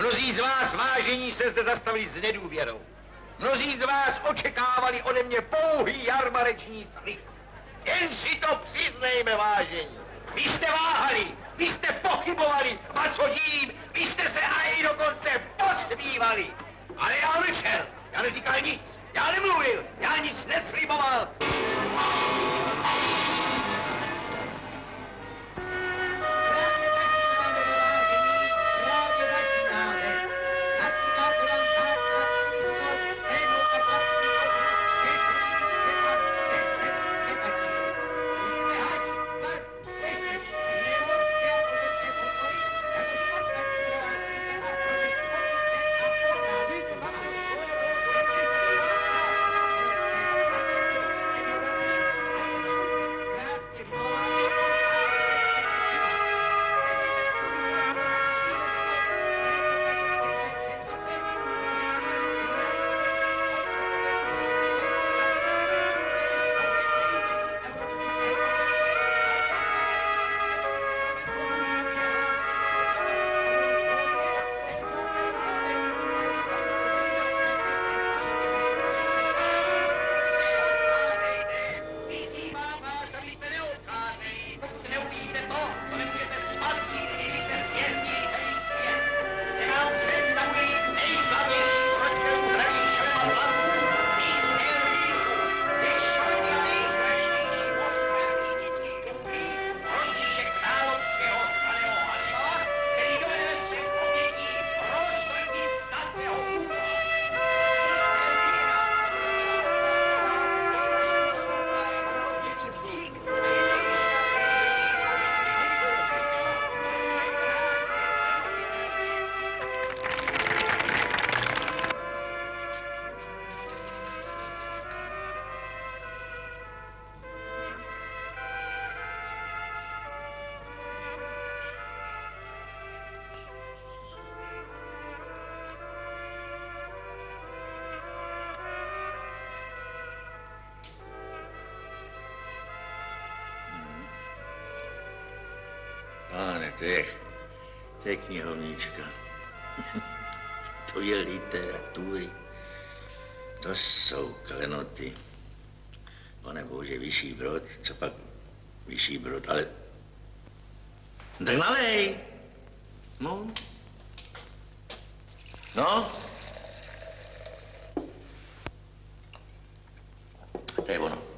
Mnozí z vás, vážení, se zde zastavili s nedůvěrou. Mnozí z vás očekávali ode mě pouhý jarmareční trik. Jen si to přiznejme, vážení. Vy jste váhali, vy jste pochybovali, a co dím, vy jste se i dokonce posmívali. Ale já mlčel, já neříkal nic, já nemluvil, já nic nesliboval. Páne, to je knihovnička. To je literatury. To jsou klenoty. Pane bože, Vyšší Brod, co pak Vyšší Brod, ale... Tak nalej. No. No. To je ono.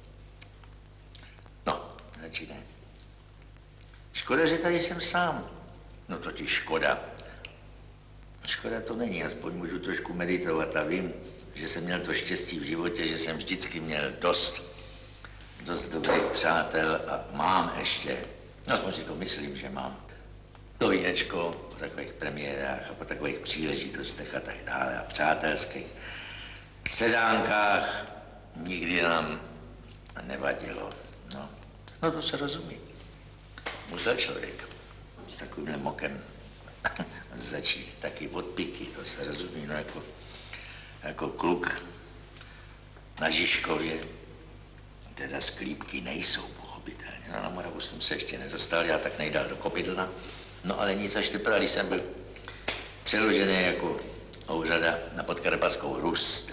No, radši ne. Škoda, že tady jsem sám. No totiž škoda. Škoda to není, aspoň můžu trošku meditovat a vím, že jsem měl to štěstí v životě, že jsem vždycky měl dost dobrých přátel a mám ještě, aspoň si to myslím, že mám, to vínečko po takových premiérách a po takových příležitostech a tak dále a přátelských sedánkách nikdy nám nevadilo. No to se rozumí. Musel člověk s takovým mokem začít taky od piky, to se rozumí, no jako kluk na Žižkově, teda sklípky nejsou pochopitelně, no na Moravu jsem se ještě nedostal, já tak nejdál do Kopidlna, no ale nic, až teprve, když jsem byl přeložený jako ouřada na Podkarpatskou Rus,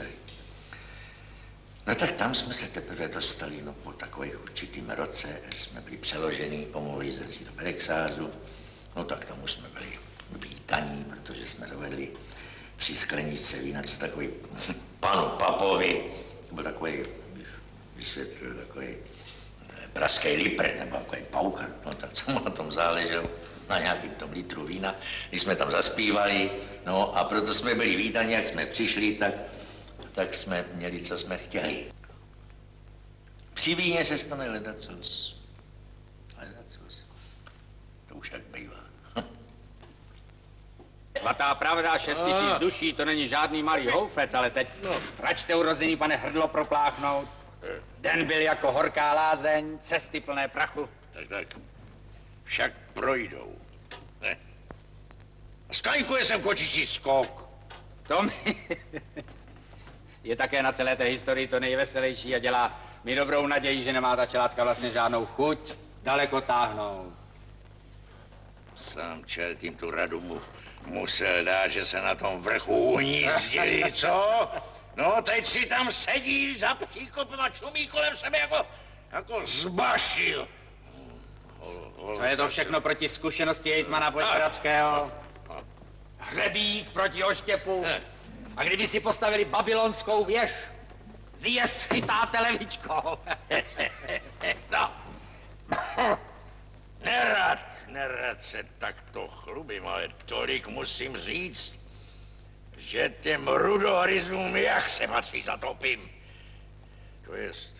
no tak tam jsme se teprve dostali, no po takových určitým roce, jsme byli přeložení, pomohli zrcí do Berexázu, no tak tomu jsme byli vítaní, protože jsme dovedli při skleničce vína, co takový panu Papovi, to byl takový, vysvětlil, takový pražský lipr, nebo takový paucher, no tak co mu na tom záleželo, na nějakým tom litru vína, když jsme tam zaspívali, no a proto jsme byli vítaní, jak jsme přišli, tak jsme měli, co jsme chtěli. Při víně se stane ledacos. Ledacos. To už tak bývá. Svatá pravda, 6 000 duší, to není žádný malý houfec, ale teď račte urozený, pane hrdlo, propláchnout. Den byl jako horká lázeň, cesty plné prachu. Tak. Však projdou. Ne? A skaňkuje jsem kočičí skok. To je také na celé té historii to nejveselější a dělá mi dobrou naději, že nemá ta čelátka vlastně žádnou chuť daleko táhnout. Sám čert jim tu radu mu musel dát, že se na tom vrchu unízdili, co? No, teď si tam sedí za příkopem a čumí kolem sebe jako zbašil. Co je to všechno proti zkušenosti hejtmana Počeradského? Hřebík proti oštěpu. A kdyby si postavili babylonskou věž, vy je schytáte levičkou. No. Nerad se takto chlubím, ale tolik musím říct, že těm rudohryzům jak se patří zatopím. To jest,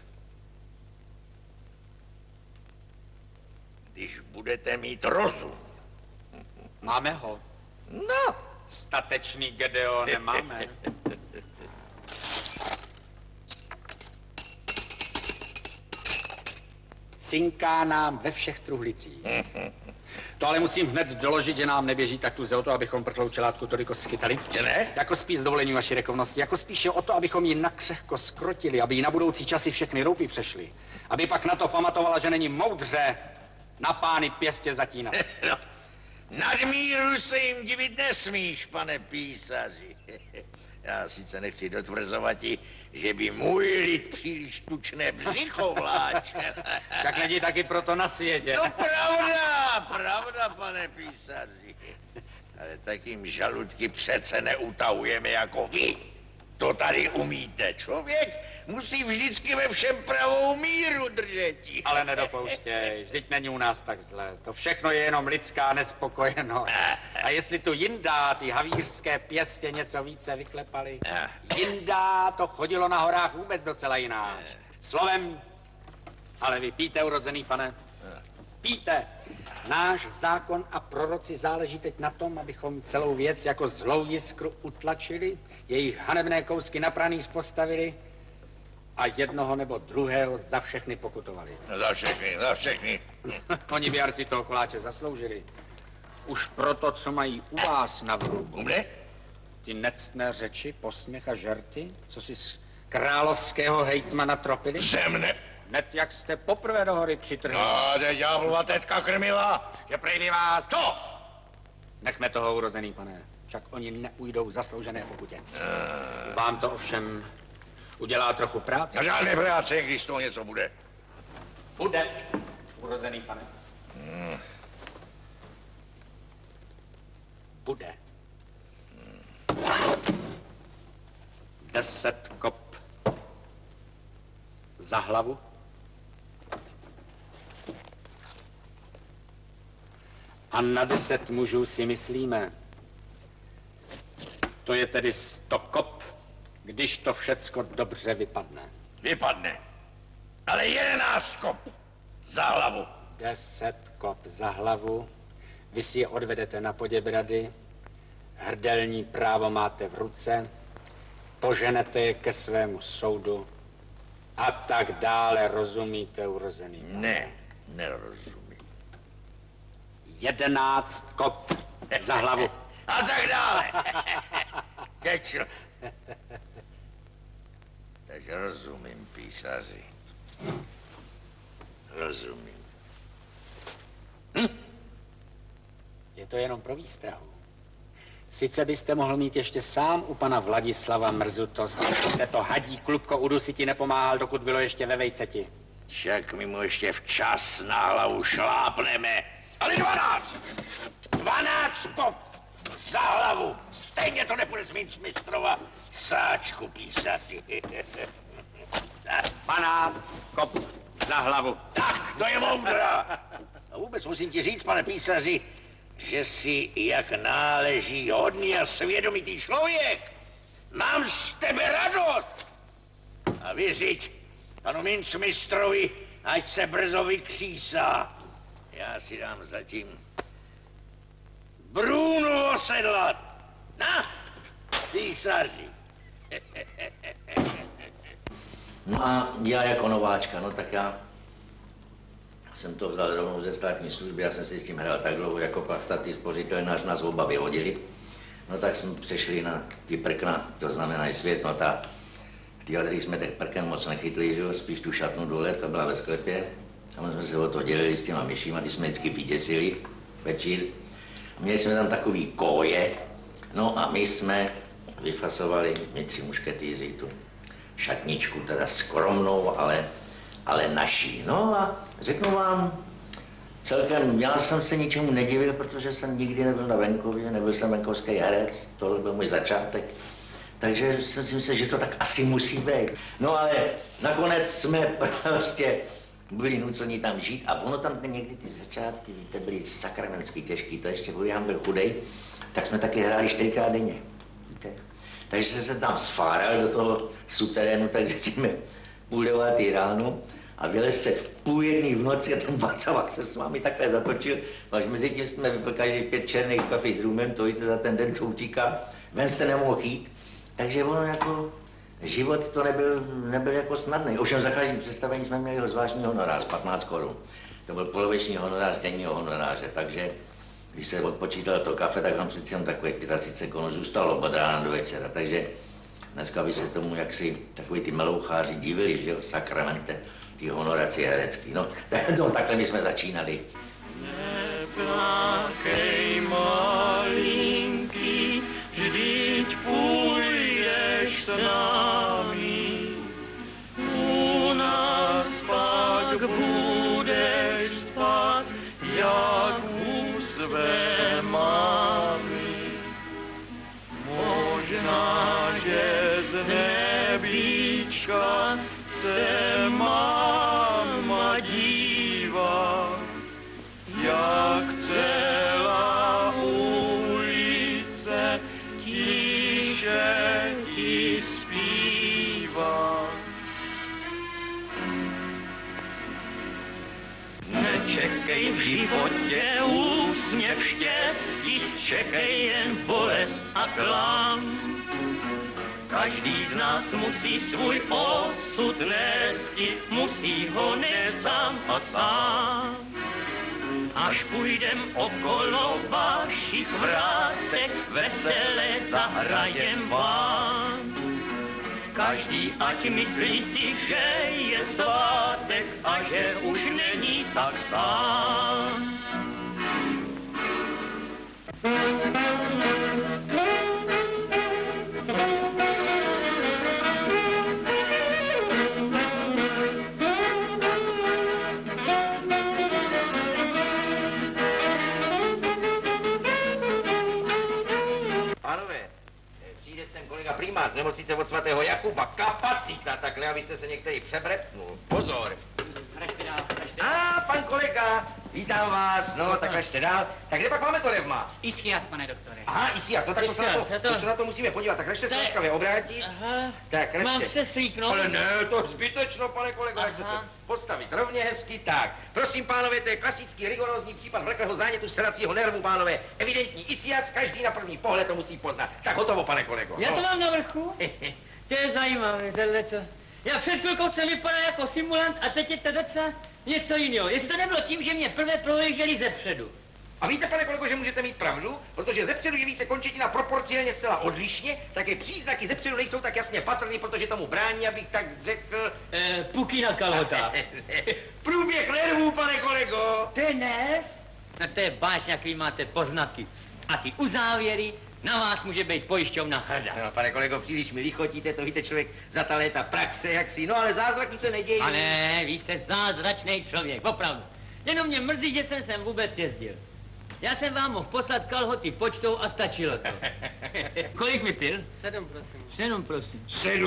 když budete mít rozum. Máme ho. No. Statečný Gedeone máme. Cinká nám ve všech truhlicích. To ale musím hned doložit, že nám neběží tak tu o to, abychom prtlou čelátku toliko schytali. Že ne? Jako spíš s dovolením vaší rekovnosti, jako spíše o to, abychom ji nakřehko skrotili, aby jí na budoucí časy všechny roupy přešly. Aby pak na to pamatovala, že není moudře na pány pěstě zatínat. No, nadmíru se jim divit nesmíš, pane písaři. Já sice nechci dotvrzovat, že by můj lid příliš tučné břicho vláčel. Však není taky proto na světě. No pravda, pane písaři. Ale takým žaludky přece neutahujeme jako vy. To tady umíte. Člověk musí vždycky ve všem pravou míru držet. Ale nedopouštěj, vždyť není u nás tak zle. To všechno je jenom lidská nespokojenost. A jestli tu jindá ty havířské pěstě něco více vyklepali, jindá to chodilo na horách vůbec docela jináč. Slovem, ale vy píte, urozený pane, píte. Náš zákon a proroci záleží teď na tom, abychom celou věc jako zlou jiskru utlačili, jejich hanebné kousky na pranýř postavili a jednoho nebo druhého za všechny pokutovali. Za všechny. Oni věrci toho koláče zasloužili. Už proto, co mají u vás na vrůbu. Kde? Ty nectné řeči, posměch a žerty, co si z královského hejtmana tropili. Zemne. Hned jak jste poprvé do hory přitrhli. No, to je ďáblova tetka krmila. Že prej by vás... Co? Nechme toho, urozený pane. Však oni neujdou zasloužené pokutě. Vám to ovšem udělá trochu práce. Na žádné práce, když to něco bude. Bude, urozený pane. Bude. 10 kop za hlavu. A na 10 mužů si myslíme. To je tedy 100 kop, když to všecko dobře vypadne. Vypadne. Ale 11 kop za hlavu. 10 kop za hlavu. Vy si je odvedete na Poděbrady. Hrdelní právo máte v ruce. Poženete je ke svému soudu. A tak dále, rozumíte, urozený? Ne, nerozumím. 11 kop za hlavu. A tak dále. Teď rozumím, písaři. Rozumím. Je to jenom pro výstrahu. Sice byste mohl mít ještě sám u pana Vladislava mrzutost, jste to hadí klubko udusiti nepomáhal, dokud bylo ještě ve vejceti. Však my mu ještě včas na hlavu šlápneme. Ale 12! 12 kop za hlavu! Stejně to nepůjde z mistrova sáčku, písaři. 12 kop za hlavu. Tak, to je moudra. A vůbec musím ti říct, pane písaři, že jsi jak náleží hodný a svědomitý člověk. Mám z tebe radost. A vyřiď panu mincmistrovi, ať se brzo vykřísá. Já si dám zatím Brůnu osedlat. Na, písaři. No a já jako nováčka, no tak já jsem to vzal rovnou ze státní služby, já jsem si s tím hrál tak dlouho, jako pak ty spořitelé nás oba vyhodili. No tak jsme přešli na ty prkna, to znamená i svět, no ta ty jadry jsme těch prken moc nechytli, že jo, spíš tu šatnu dole, ta byla ve sklepě. Samozřejmě jsme se o to dělili s těma myšíma, ty jsme vždycky vyděsili večír. měli jsme tam takový koje, no a my jsme vyfasovali, my 3 mušketýři, tu šatničku, teda skromnou, ale naší. No a řeknu vám, celkem, já jsem se ničemu nedivil, protože jsem nikdy nebyl na venkově, nebyl jsem venkovský herec, tohle byl můj začátek. Takže jsem si myslel, že to tak asi musí být. No ale nakonec jsme prostě byli nuceni tam žít a ono tam někdy ty začátky, víte, byly sakramensky těžký, to ještě byl Jan byl chudej, tak jsme taky hráli 4krát denně, víte. Takže jsem se tam sfáral do toho suterénu, tak řekněme, 8:30 ráno a vylezte v 1:30 v noci a ten Václavák se s vámi takhle zatočil, až mezi tím jsme vypil každý 5 černých kafí s rumem, to víte, za ten den to utíká, ven jste nemohl jít. Takže ono jako, život to nebyl jako snadný. Ovšem za každým představení jsme měli zvláštní honorář, 15 korun. To byl poloviční honorář denního honoráře, takže když se odpočítal to kafe, tak nám přeci jen takových 35 korun zůstalo od rána do večera. Takže dneska by se tomu jaksi takový ty meloucháři divili, že jo, sakramente, ty honoraci herecký. No, takhle my jsme začínali. Neplakej, malinký, vždyť půjdeš s námi. U nás pak budeš spát, jak u své mámy. Možná, že z nebíčka se máma dívá, jak celá ulice tiše ti zpívá. Nečekej v životě úsměv štěstí, čekej jen bolest a klam. Každý z nás musí svůj osud nést, musí ho nést sám a sám. Až půjdem okolo vašich vrátek, veselé zahrajem vám. Každý ať myslí si, že je svátek a že už není tak sám. Primář z nemocnice od svatého Jakuba, kapacita, takhle, abyste se některý přebrepnul. Pozor. Pan kolega, vítám vás, no, takhle ještě dál. Tak kde pak máme to revma? Ischias, pane doktore. Aha, ischias, no tak to se na to musíme podívat, tak ještě se laskavě obrátit. Aha, tak, mám se slíknout. Ale ne, to zbytečno, pane kolego, jak se postavit rovně hezky, tak. Prosím, pánové, to je klasický rigorózní případ vleklého zánětu sedacího nervu, pánové. Evidentní ischias, každý na první pohled to musí poznat. Tak hotovo, pane kolego. Já to mám na vrchu? To je zajímavé, tohleto. Já před chvilkou jsem vypadal jako simulant a teď je to docela něco jiného. Jestli to nebylo tím, že mě prvé prohlíželi zepředu. A víte, pane kolego, že můžete mít pravdu, protože zepředu jeví se končetina proporcionálně zcela odlišně, také příznaky zepředu nejsou tak jasně patrný, protože tomu brání, abych tak řekl... Puky na kalhotách. Průběh nervů, pane kolego. To je nerv? No to je báš, jaký máte poznatky. A ty uzávěry, na vás může být pojišťovna hrdá. No, pane kolego, příliš mi lichotíte, to víte, člověk za ta léta praxe, jak si, no ale zázraky se nedějí. A ne, vy jste zázračný člověk, opravdu. Jenom mě mrzí, že jsem sem vůbec jezdil. Já jsem vám mohl poslat kalhoty počtou a stačilo to. Kolik mi pil? 7, prosím. 7, prosím.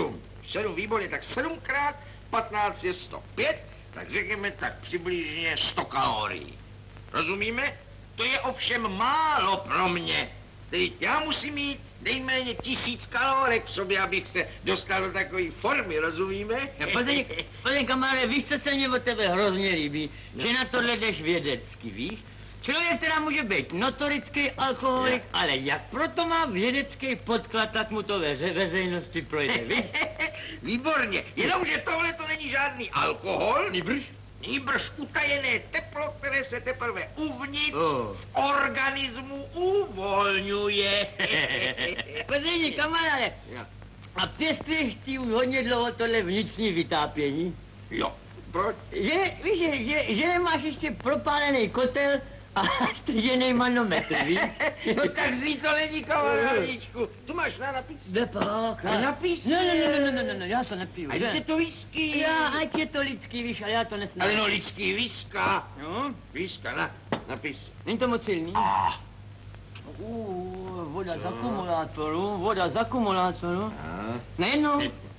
7, výborně, tak 7x 15 je 105, tak řekněme tak přibližně 100 kalorií. Rozumíme? To je ovšem málo pro mě. Tedy já musím mít nejméně 1000 kalorek v sobě, abych se dostal do takové formy, rozumíme? Pozděj, kamaráde, víš, co se mně od tebe hrozně líbí? Že na tohle jdeš vědecky, víš? Člověk teda může být notorický alkoholik, ale jak proto má vědecký podklad, tak mu to ve veřejnosti projde, víš? Výborně, jenomže tohle to není žádný alkohol. Nýbrž utajené teplo, které se teprve uvnitř v organismu uvolňuje. Později, kamaráde, a pěstuješ ty už hodně dlouho tohle vnitřní vytápění? Jo. Proč? Víš, že nemáš ještě propálený kotel A strženej manometr, víš? No tak zlý to není, kamarádíčku. Tu máš na napis. Depák. Na napis? Ne, já to nepiju. A je to whisky. Já, ať je to lidský, víš, ale já to nesnám. Ale no lidský whiská. No, Whiská, napis. není to moc silný? Voda z akumulátoru. Nejednou.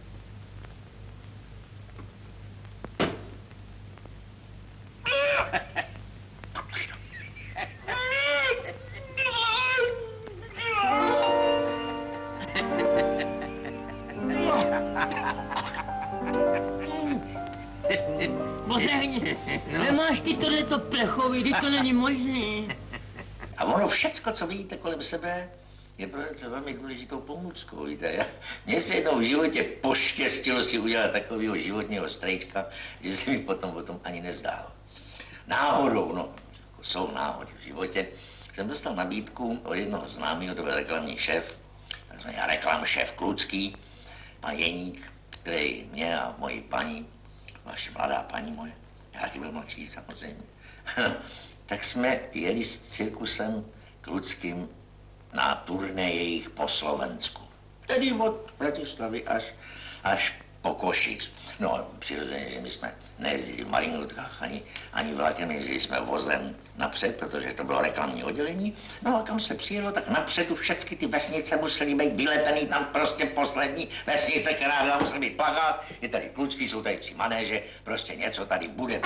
Pořehni, nemáš ty tohleto plechový, ty to není možný. A ono všecko, co vidíte kolem sebe, je pro něco velmi důležitou pomůckou, víte. Mně se jednou v životě poštěstilo si udělat takového životního strejčka, že se mi potom o tom ani nezdálo. Náhodou, no, jako jsou náhody v životě, jsem dostal nabídku od jednoho známého, to byl reklamní šéf, takzvaný reklamšéf Klucký, pan Jeník, který mě a moji paní, vaše mladá paní moje, já taky byl mladší samozřejmě, tak jsme jeli s cirkusem Kluckým na turnejích po Slovensku. Tedy od Bratislavy až po Košic. No, přirozeně, že my jsme nejezdili v marinutkách ani vlakem, jezdili jsme vozem napřed, protože to bylo reklamní oddělení. No a kam se přijelo, tak napředu všechny ty vesnice musely být vylepený, tam prostě poslední vesnice, která byla, musela být plakát. Je tady Klucký, jsou tady 3 manéže, prostě něco tady bude.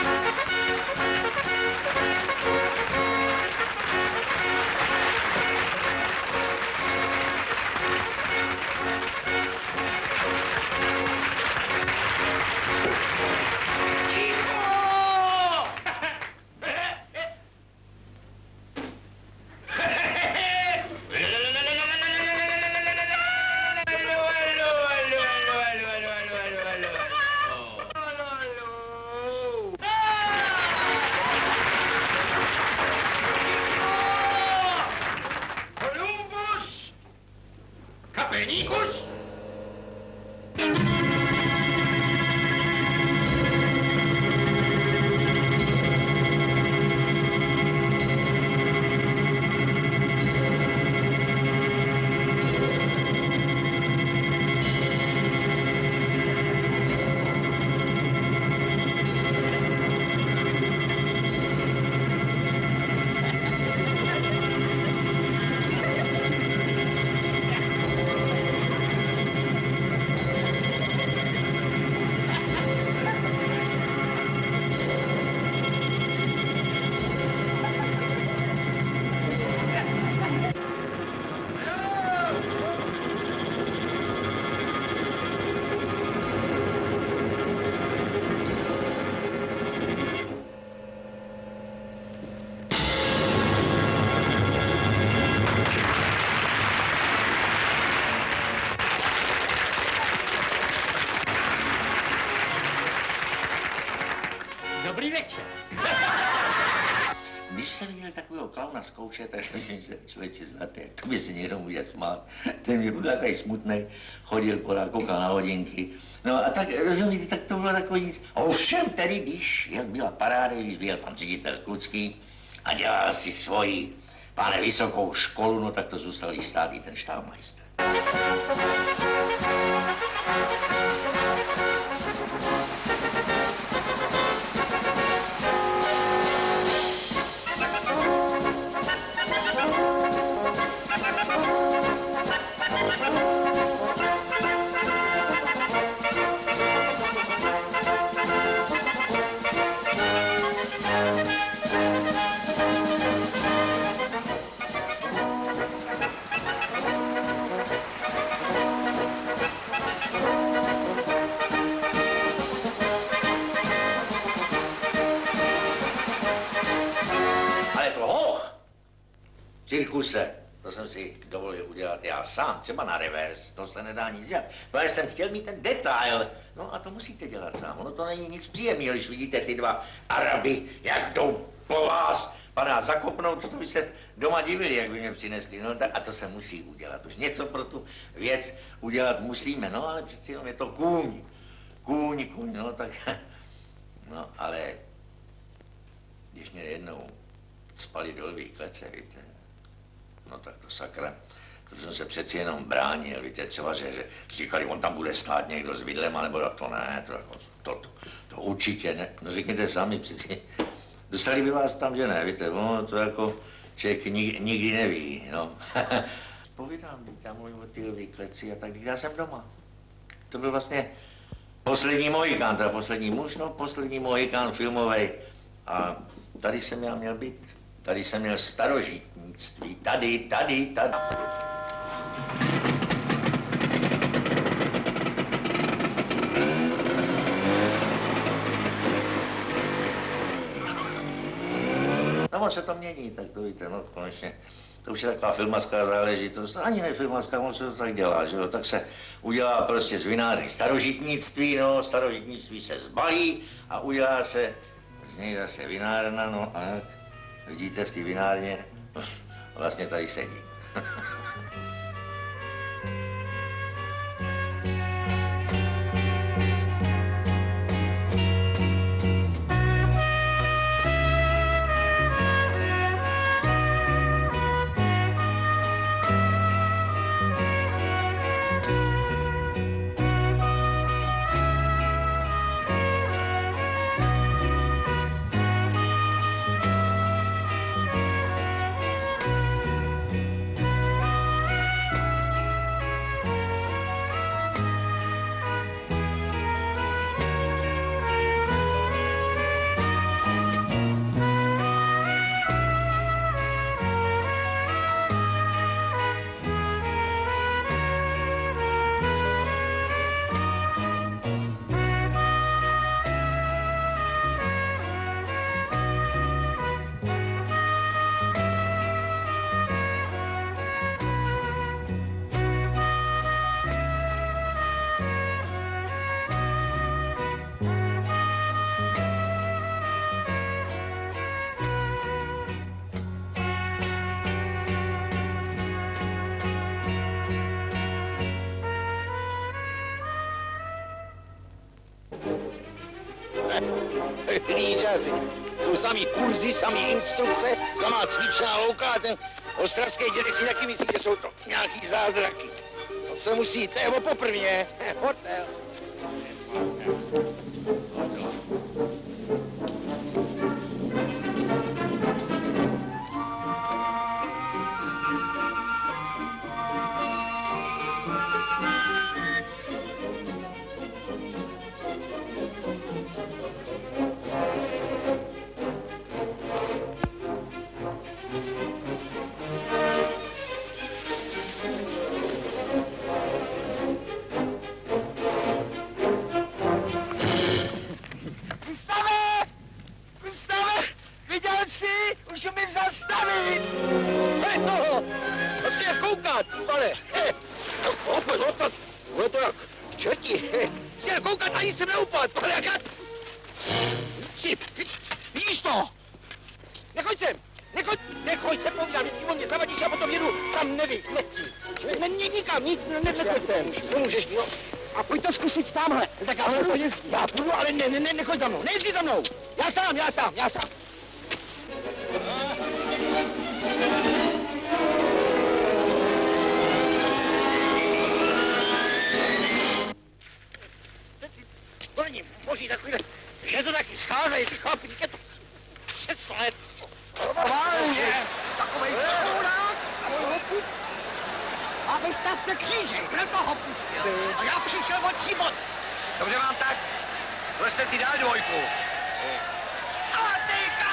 Dobrý večer. Když jsem viděl takového klauna zkoušet, tak jsem si myslel, člověče zlaté, to by se někdo může smát. Ten mě byl takový smutnej, chodil pořád, koukal na hodinky. No a tak, rozumíte, tak to bylo takový nic. Ovšem tedy, když byla paráda, když byl pan ředitel Klucký a dělal si svoji, pane, vysokou školu, no tak to zůstal jí stát i ten štábmajster. Cirkuse, to jsem si dovolil udělat já sám, třeba na revers, to se nedá nic dělat. Protože jsem chtěl mít ten detail, no a to musíte dělat sám, ono to není nic příjemného, když vidíte ty 2 Araby, jak jdou po vás, padá zakopnout, to by se doma divili, jak by mě přinesli, no tak a to se musí udělat, už něco pro tu věc udělat musíme, no ale přeci jenom je to kůň, no tak, no ale když mě jednou cpali do lví klece, víte. No tak to sakra. To jsem se přeci jenom bránil, víte, třeba, že říkali, on tam bude stát někdo s vidlem, nebo to ne, to určitě ne. No řekněte sami, přeci, dostali by vás tam, že ne, víte, no, to jako člověk nikdy neví, no. Povídám, já mluvím o té lví kleci a tak já jsem doma. To byl vlastně poslední Mohikán, teda poslední muž, no, poslední Mohikán filmovej. A tady jsem já měl být, tady jsem měl starožitnictví, tady. No, on se to mění, tak to víte, no, konečně. To už je taková filmařská záležitost, ani ne filmařská, on se to tak dělá, že jo, tak se udělá prostě z vinárny starožitnictví, no, starožitnictví se zbalí a udělá se z něj zase vinárna, no a jak vidíte v té vinárně, vlastně tady sedí. Hlídaři. Jsou samý kurzy, samý instrukce, samá cvičná louka a ten ostravský dědek si taky myslí, že jsou to nějaký zázraky. To se musí, to je poprvně. Hotel. Já půjdu, ale nechoď za mnou, nejezdí za mnou. Já sám. Teď si to není možný takovýhle, že to taky sářejí, ty chlapi, je to všecko, ale vážně, takovej chudák a můj hopus. A vy jste se křížej, proto ho pustil. A já přišel od Šimon. Dobře vám tak, vležte si dál dvojku. Atyka!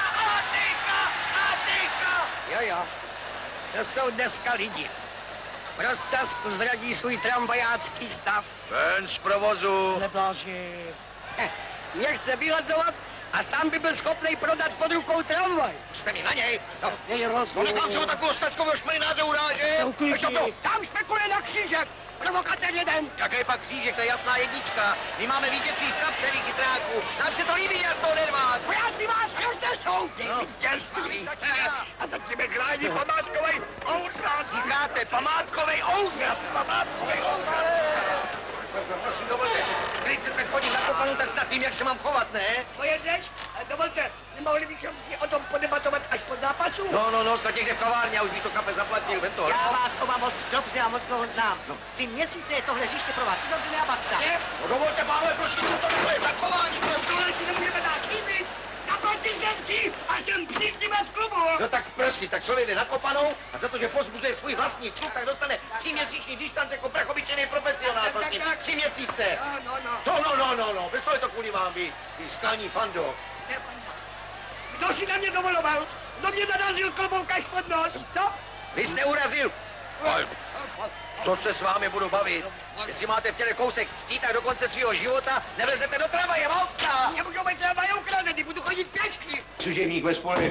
Jo, to jsou dneska lidi. V roztazku zradí svůj tramvajácký stav. Ven z provozu. Nebláži. Mě chce vylezovat a sám by byl schopnej prodat pod rukou tramvaj. Jste mi na něj. No, Nekám se o takovou stačkového šmelináře uráže. Sám špekuluje na křížek. Provokatér jeden. Jaký pak křížek, to je jasná jednička. My máme vítězství v kapce, vy chytráku. Nám se to líbí, já z toho nervát. Vojáci vás roznesou. Vítězství. A zatím je chrání památkovej outrát. Říkáte památkovej outrát. Prosím, dovolte. Když se tak chodím na kopanu, tak snad vím, jak se mám chovat, ne? To je řeč? Dovolte, nemohli bychom si o tom podebatovat až po zápasu? No, snad někde v kavárně a už by to Kape zaplatil, vem to. Já vás oba moc dobře a moc dlouho znám. 3 měsíce je tohle hřiště pro vás uzavřené a basta. No dovolte, pánové, prosím, to je zachování. Tohle si nemůžeme dát líbit. Zaplatil jsem si a jsem přísně z klubu. No tak prosím, tak člověk jde na kopanou a za to, že pozbuzuje svůj vlastní klub, tak dostane 3měsíční distanc jako prach obyčejný profesionál, prosím. 3 měsíce. No, bez toho je to kvůli vám, vy skalní fando. Kdo si na mě dovoloval? Kdo mě narazil klobouk až pod nos? Co? Vy jste urazil. Co se s vámi budu bavit? Jestli máte v těle kousek ctí, tak do konce svého života nevlezete do tramvaje, valca! Nemůžou být tramvaje ukradený, budu chodit pěšky. Služebník ve spolech.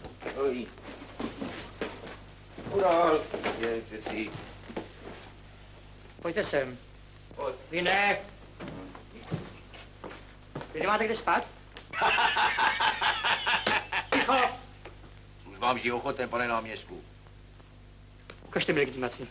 Ural. Pojďte sem. Vy ne. Vy nemáte kde spát? Ticho. Už vám vždy ochoten, pane náměstku. Ukažte mi legitimaci.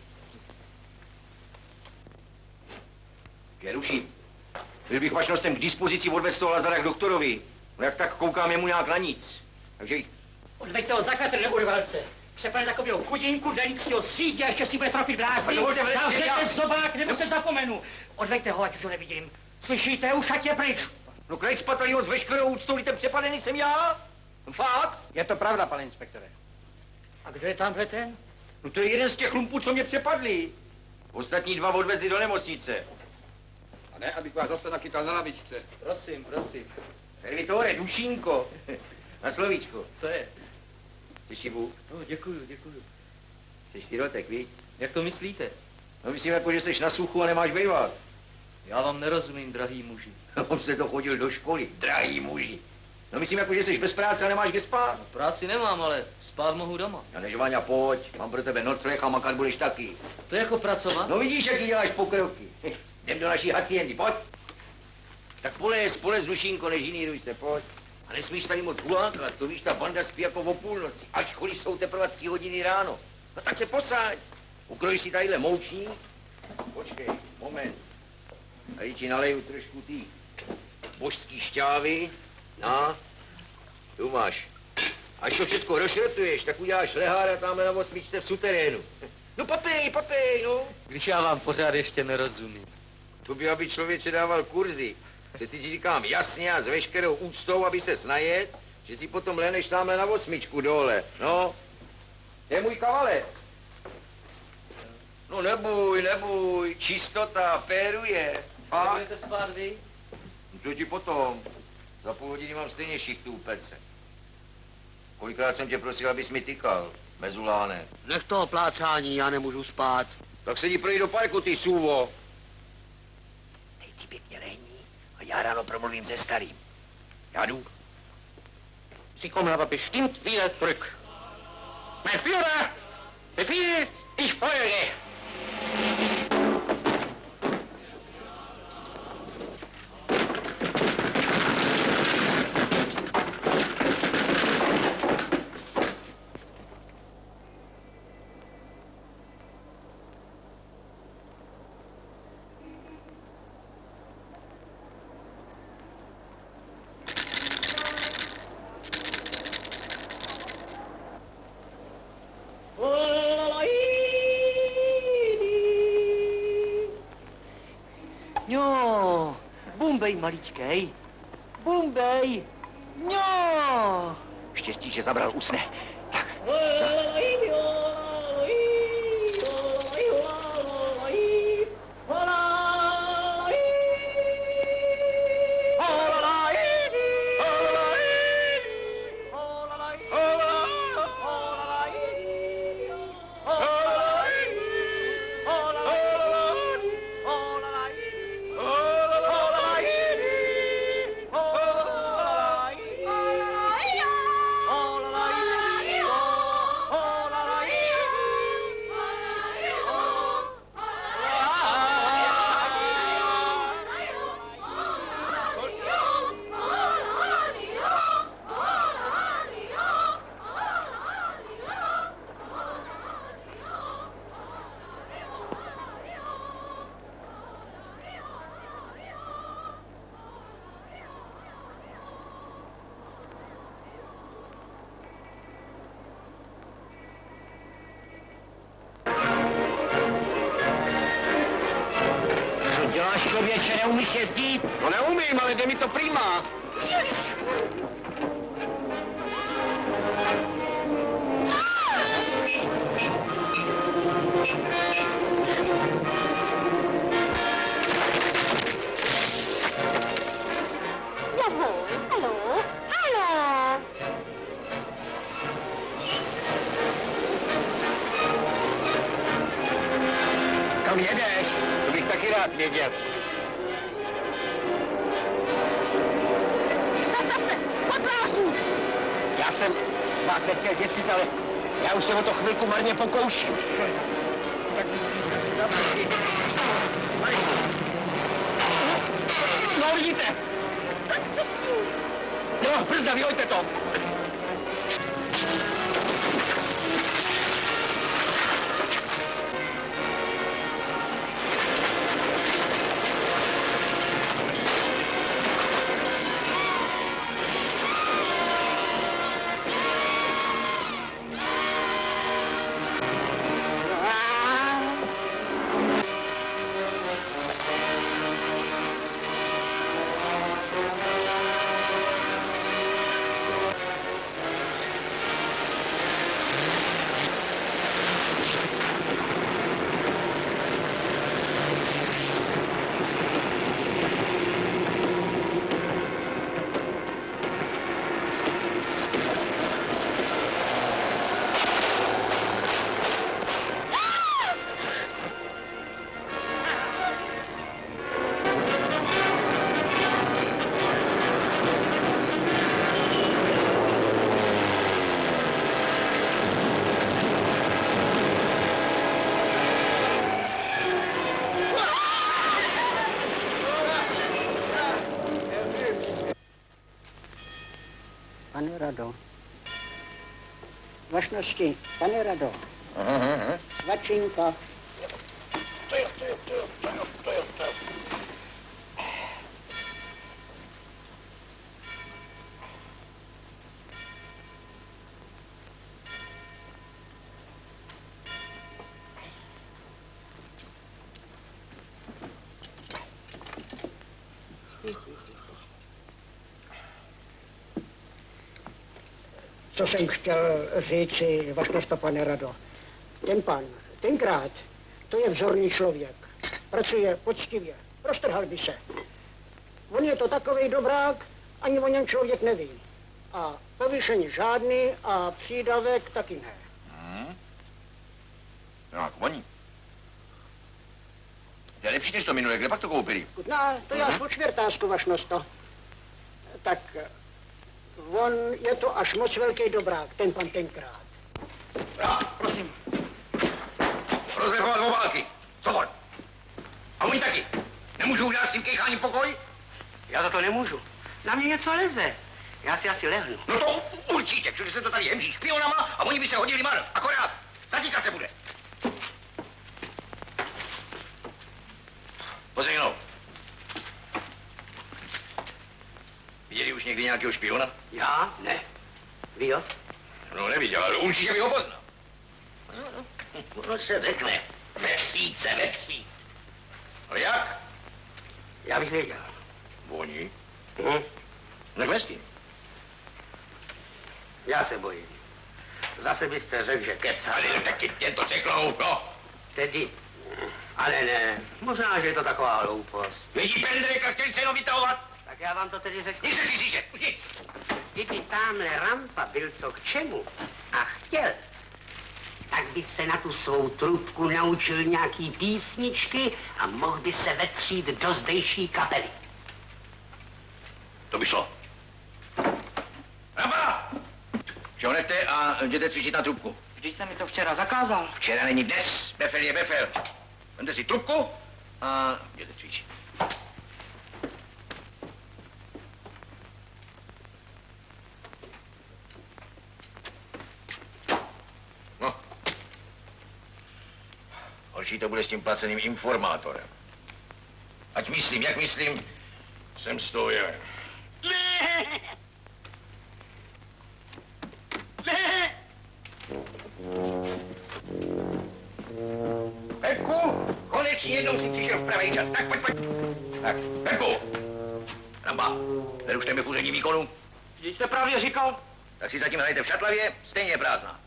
Keruši, byl bych vašnostem k dispozici odvést toho Lazara k doktorovi. No jak tak koukám, je mu nějak na nic. Takže Odveďte ho za katr nebo urvalce. Přepane takového chudinku, delického sítě a ještě si bude tropit blázny. Zavřete zobák, nebo se zapomenu. Odveďte ho, ať už ho nevidím. Slyšíte, už ať je pryč. no krejc Patalího s veškerou úctou, ten přepadený jsem já. No fakt? Je to pravda, pane inspektore. A kdo je tamhle ten? No to je jeden z těch lumpů, co mě přepadli. Ostatní 2 odvezli do nemocnice. A ne, abych vás zase nachytal na lavičce. Prosím. Servitore, dušínko. Na slovíčko. Co je? Chceš šibu? No, děkuju. Jsi sirotek, víš? Jak to myslíte? No myslím jako, že jsi na suchu a nemáš bejvat. Já vám nerozumím, drahý muži. On se to chodil do školy, drahý muži. No myslím jako, že jsi bez práce a nemáš kde spát. No, práci nemám, ale spát mohu doma. A než Vaňa, pojď, mám pro tebe nocleh a makat budeš taky. To je jako pracovat? No vidíš, jaký děláš pokroky. Jdem do naší haciendy, pojď. Tak polez, dušínko, nežiníruj se, pojď. A nesmíš tady moc hulákat, to víš, ta banda spí jako o půlnoci, ačkoliv jsou teprve 3 hodiny ráno. No tak se posaď. Ukrojíš si tadyhle moučník. Počkej, moment. Tady ti naleju trošku tý božský šťávy. No, tu máš. Až to všechno rozšrotuješ, tak uděláš lehára tamhle na 8 v suterénu. No papej, no. Když já vám pořád ještě nerozumím. To by, aby člověče dával kurzy. Přeci ti říkám jasně a s veškerou úctou, aby se snajet, že si potom leneš tamhle na 8 dole. No, to je můj kavalec. No neboj, čistota, péruje. A budete spát vy? No co ti potom? Za půl hodiny mám stejně šichtu u pece. Kolikrát jsem tě prosil, abys mi tykal, mezuláne. Nech toho plácání, já nemůžu spát. Tak se jdi projít do parku, ty sůvo. Dej si pěkně lehní a já ráno promluvím se starým. Já jdu. Sie kommen aber bestimmt wieder zurück. Mein Führer, Befehl, ich folge. No, Bumbej, maličkej. Bumbej. No. Štěstí, že zabral usne. Tak. člověče, neumíš jezdit? No neumím, ale jde mi to prima. Jawohl, hallo, hallo. Kam jedeš? To bych taky rád věděl. Zastavte, podvážu. Já jsem vás nechtěl děsit, ale já už se o to chvilku marně pokouším. No, vidíte? Tak co s tím? No, brzda, vyhoďte to. Pane Rado. Vašnosti, pane Rado. Svačinka. To jo. Co jsem chtěl říci, vašnost, pane Rado. Ten pan, tenkrát, to je vzorný člověk. Pracuje poctivě, roztrhal by se. On je to takovej dobrák, ani o něm člověk neví. A povýšení žádný a přídavek taky ne. No a koní. To je lepší než to minulé, kde pak to koupili? Chutná, to je až po čtvrtázku, vašnosto. Tak on je to až moc velký dobrák, ten pan tenkrát. Prosím. Rozrefovat obálky. Co on? A oni taky. Nemůžu udělat s tím kejcháním pokoj? Já za to nemůžu. Na mě něco leze. Já si asi lehnu. No to určitě, protože se to tady hemží špionama a oni by se hodili marl. Akorát zatýkat se bude. Pozejnou. Viděli už někdy nějakého špiona? Já? Ne. Vy jo? No neviděl, ale určitě by ho poznal. Ono se řekne. Vesvíce. No jak? Já bych věděl. Oni? Tak bez tím. Já se bojím. Zase byste řekl, že kecá. Ale taky jen to řeknou, no. Tedy. Ale ne. Možná, že je to taková hloupost. Vidí pendrek a chtěli se jenom vytahovat. Tak já vám to tedy řeknu. Nic se říže, už nic. Kdyby tamhle rampa byl co k čemu a chtěl, tak by se na tu svou trubku naučil nějaký písničky a mohl by se vetřít do zdejší kapely. To by šlo. Rampa! Čo nechte a jděte cvičit na trubku. Vždyť jsem mi to včera zakázal. Včera není dnes, befel je befel. Vemte si trubku a jděte cvičit. No. Horší to bude s tím placeným informátorem. Ať myslím, jak myslím, jsem z toho jeven. Pepku, konečně konečně jednou si přišel v pravý čas. Tak pojď. Tak, Perku. Ramba, nerušte mi v úřední výkonu. Vždyť jste právě říkal. Tak si zatím hrajte v šatlavě, stejně je prázdná.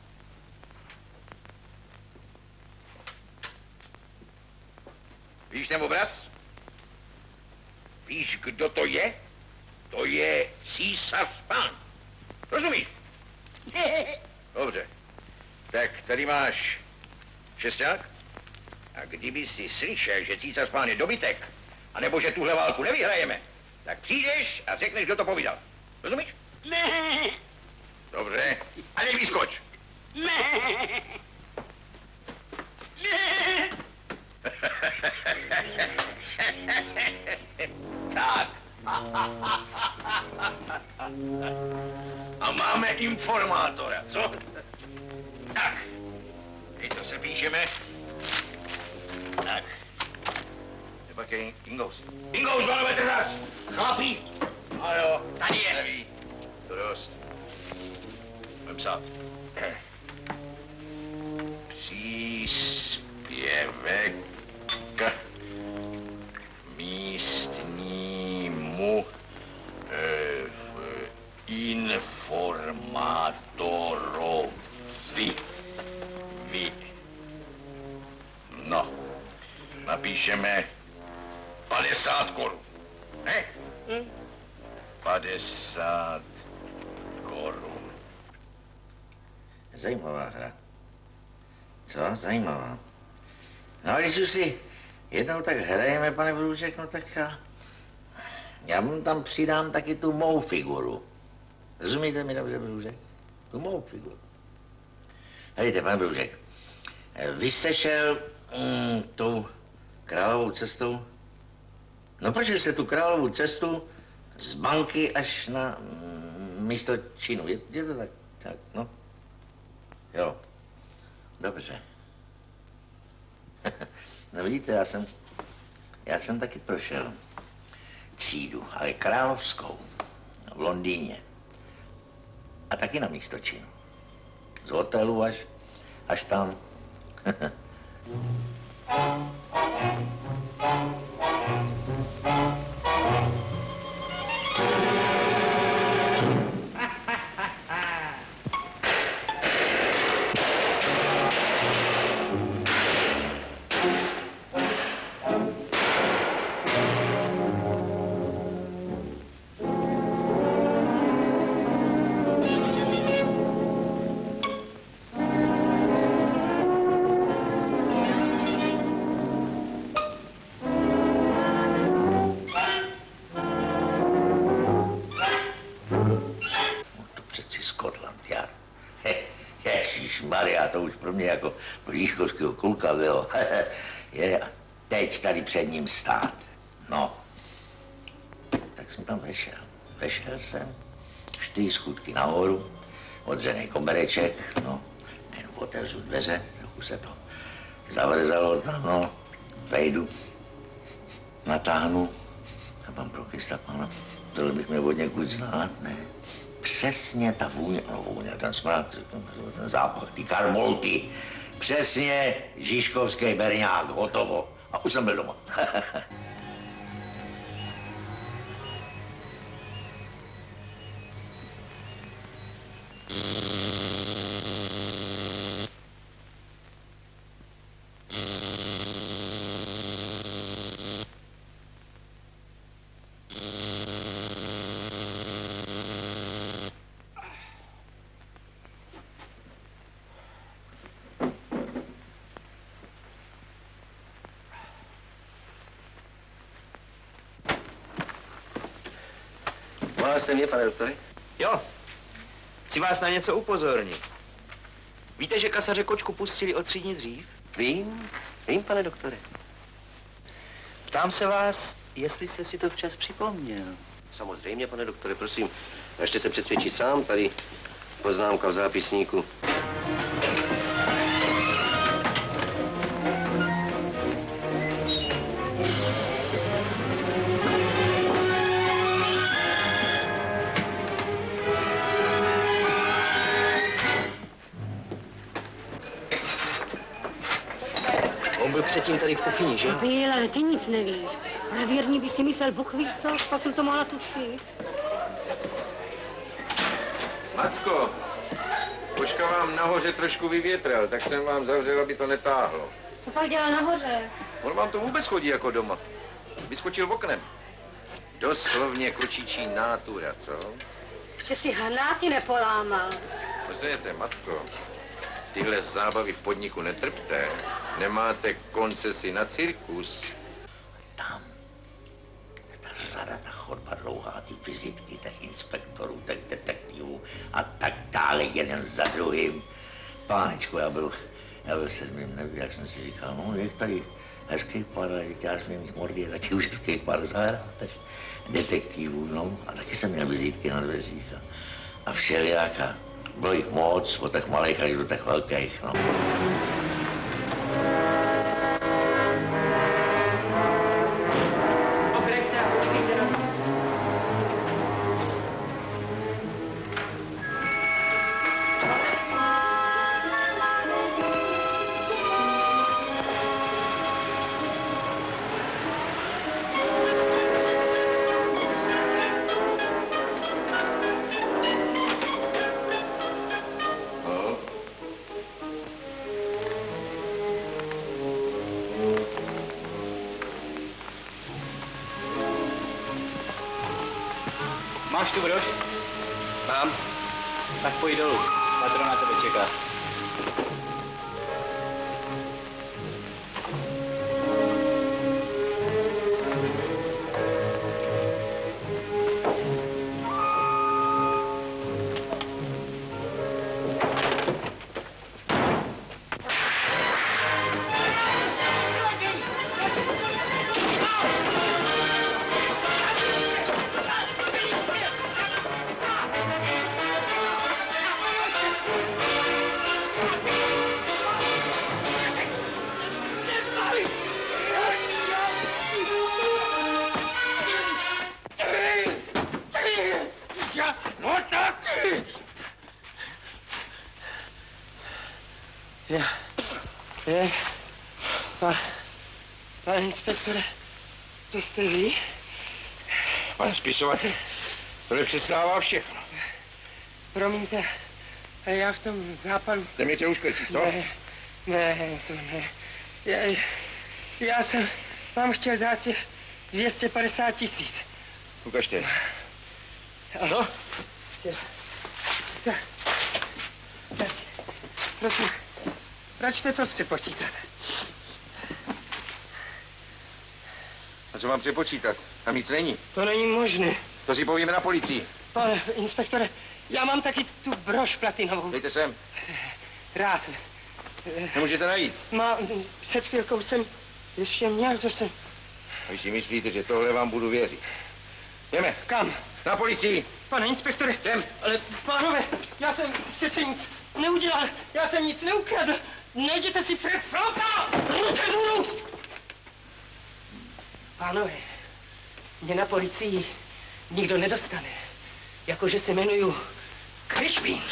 Víš ten obraz? Víš, kdo to je? To je císař pán. Rozumíš? Dobře. Tak tady máš šesták. A kdyby si slyšel, že císař pán je dobytek, anebo že tuhle válku nevyhrajeme, tak přijdeš a řekneš, kdo to povídal. Rozumíš? Ne. Dobře. A nej vyskoč. Ne. Ne. Tak. A máme informátora, co? Tak. Teď to se píšeme. Tak. Pak je Ingous. Ingous, zvolujete zas! Chlapi! A jo, tady je. Neví. To dost. Budem psát. Příspěvek k místnímu informátorovi. No, napíšeme 50 korun. Ne? 50 korun. Zajímavá hra. Co? Zajímavá. No a když už si jednou tak hrajeme, pane Brůžek, no tak já mu tam přidám taky tu mou figuru. Rozumíte mi, dobře, Brůžek? Tu mou figuru. Helejte, pane Brůžek, vy jste šel tou královou cestou. No prošli jste tu královou cestu z banky až na místo činu. Je to tak? Tak, no. Jo. Dobře. No vidíte, já jsem taky prošel třídu, ale královskou v Londýně. A taky na místo činu. Z hotelu až tam. Ježišmarja, to už pro mě jako Žižkovského kluka bylo. Je teď tady před ním stát. No. Tak jsem tam vešel. Vešel jsem 4 schůdky nahoru, odřený kobereček, no. Jenom otevřu dveře, trochu se to zavrzalo tam, no. Vejdu, natáhnu a pan Prokista, pana, tohle bych měl od někud znát, ne. Přesně ta vůně, no vůně, ten smrad, ten zápach, ty karbolky. Přesně Žižkovský berňák, hotovo. A už jsem byl doma. Volal jste mě, pane doktore? Jo. Chci vás na něco upozornit. Víte, že kasaře Kočku pustili o 3 dní dřív? Vím, pane doktore. Ptám se vás, jestli jste si to včas připomněl. Samozřejmě, pane doktore, prosím. A ještě se přesvědčit sám, tady poznámka v zápisníku. On byl před předtím tady v kuchyni, že? Byl, ale ty nic nevíš. Ale věrně by si myslel, Bůh ví co, pak jsem to mohla tušit. Matko, Koška vám nahoře trošku vyvětral, tak jsem vám zavřel, aby to netáhlo. Co pak dělá nahoře? On vám to vůbec chodí jako doma. Vyskočil oknem. Doslovně kočičí nátura, co? Že si hranáty nepolámal. Pozřejte, matko, tyhle zábavy v podniku netrpte. Nemáte koncesi na cirkus. Tam. Ta řada, ta chodba dlouhá, ty vizitky těch inspektorů, těch detektivů a tak dále, jeden za druhým. Pánečku, já byl sedmým, nevím, jak jsem si říkal, no, je tady hezký pár, já jsem mít mordy, je taky už hezký pár zahrátech detektivů, no, a taky jsem měl vizitky na dveřích a všelijáka. Bylo jich moc, od těch malých až do těch velkých, no. Máš tu brož? Mám. Tak pojď dolů. Patron na tebe čeká. Pane inspektore, to jste vy? Pane spisovatel, tohle přestává všechno. Promiňte, ale já v tom západu... Jste mě chtěl uškrtit, co? Ne, to ne. Já jsem vám chtěl dát těch 250 000. Ukažte. Ano? Tak. Prosím, račte to přepočítat. A co mám přepočítat? Tam nic není. To není možné. To si povíme na policii. Pane inspektore, já mám taky tu brož platinovou. Dejte sem. Rád. Nemůžete najít. Před chvilkou jsem ještě měl, to jsem... A vy si myslíte, že tohle vám budu věřit? Jdeme. Kam? Na policii. Pane inspektore, jdem. Ale pánové, já jsem přece nic neudělal, já jsem nic neukradl. Nejděte si před flota! Ruce dolů! Pánové, mě na policii nikdo nedostane. Jakože se jmenuju Krišpín.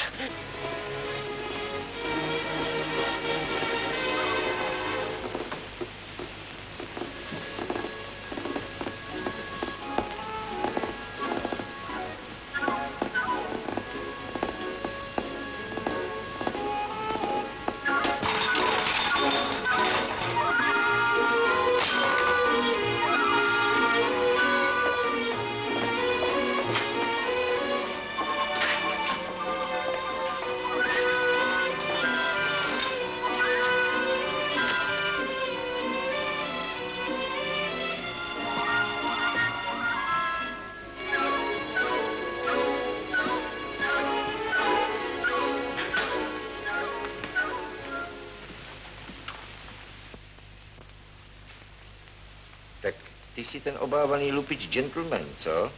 Ty jsi ten obávaný lupič gentleman, co?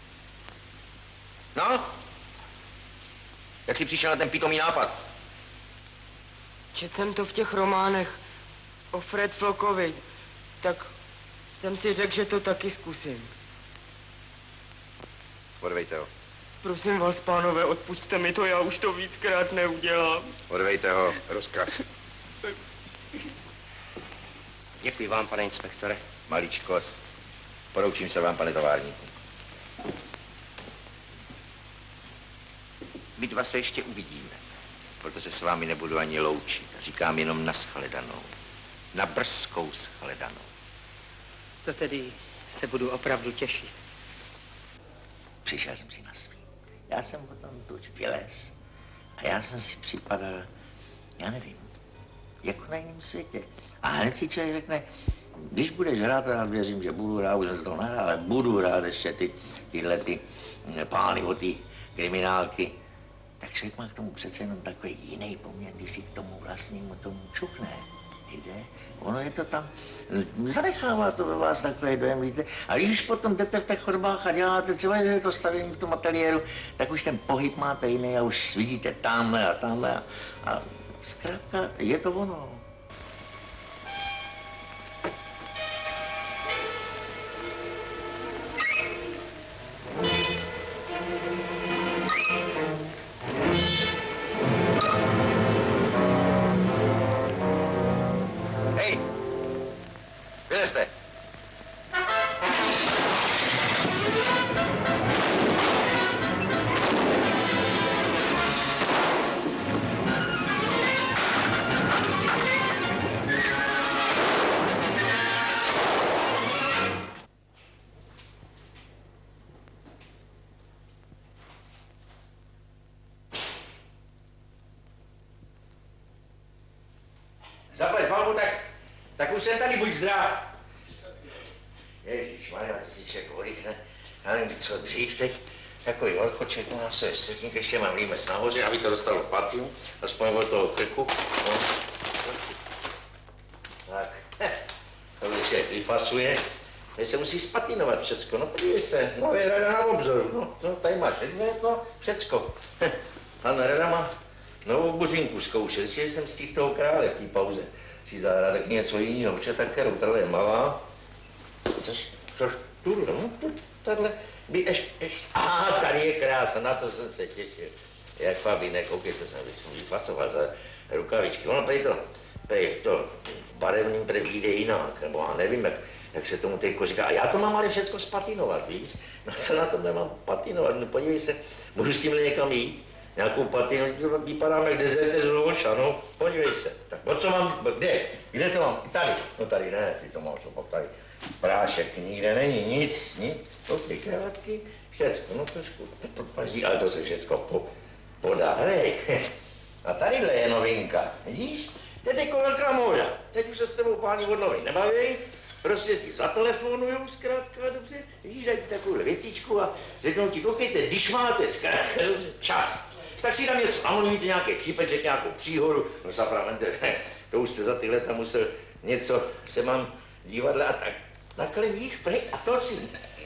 No? Jak jsi přišel na ten pitomý nápad? Četl jsem to v těch románech o Fred Flokovi, tak jsem si řekl, že to taky zkusím. Odvejte ho. Prosím vás, pánové, odpusťte mi to, já už to víckrát neudělám. Odvejte ho, rozkaz. Děkuji vám, pane inspektore. Maličkost. Poroučím se vám, pane továrníku. My dva se ještě uvidíme, protože s vámi nebudu ani loučit. Říkám jenom na shledanou. Na brzkou shledanou. To tedy se budu opravdu těšit. Přišel jsem si na svý. Já jsem potom tuď vylez a já jsem si připadal, já nevím, jako na jiném světě. A hned si člověk řekne, když budeš hrát, já věřím, že budu hrát, už jsem to nehrál, ale budu hrát ještě tyhle pány od té kriminálky, tak člověk má k tomu přece jenom takový jiný poměr, když si k tomu vlastnímu tomu čuchne. Jde, ono je to tam, zanechává to ve vás takový dojem, víte. A když už potom jdete v těch chodbách a děláte třeba, že to stavění v tom ateliéru, tak už ten pohyb máte jiný a už vidíte tamhle a zkrátka je to ono. Vylezte. Zaplať palbu, tak už jsem tady, buď zdrav. Ježišmarja, ty si člověk oddychne. Já nevím, co dřív teď. Takový horkoček u nás je střetník, ještě mám límec nahoře, aby to dostalo patiu, aspoň od toho krku. No. Tak, to už se vyfasuje. Teď se musí spatinovat všecko, no podívej se, no je rada na obzoru, no tady máš no všecko. Pan rada má novou buřinku zkoušet, že jsem stihl toho krále v té pauze. Si zahrát taky něco jiného, protože ta kerou, je malá. Což tuhle, no, tahle by aha, tady je krása, na to jsem se těšil. Jak Fabinek, koukejte, jsem vyfasoval za rukavičky. Ono to barevným vyjde jinak, nebo já nevím, jak se tomu teďko říká. A já to mám ale všecko spatinovat, víš? No co na tom nemám patinovat? No podívej se, můžu s tímhle někam jít? Nějakou patinu, vypadám jak dezerter z Lolša, no, podívej se. Tak o co mám, kde to mám? Tady, no tady ne, ty to máš opak tady. Prášek, nikde není, nic, ty kravatky, všecko, no trošku podpaždí, ale to se všecko podá, hrej. A tadyhle je novinka, vidíš? Teď jako velká móda, teď už se s tebou páni od novin nebaví, prostě ti zatelefonujou zkrátka dobře, vidíš, dají takovou věcičku a řeknou ti, koukejte, když máte zkrátka dobře čas, tak si tam něco namluvíte, nějaký vtipeček, nějakou příhodu, no zapravente, to už se za ty leta musel něco, se mám divadle a tak. Takhle víš, prej a to si.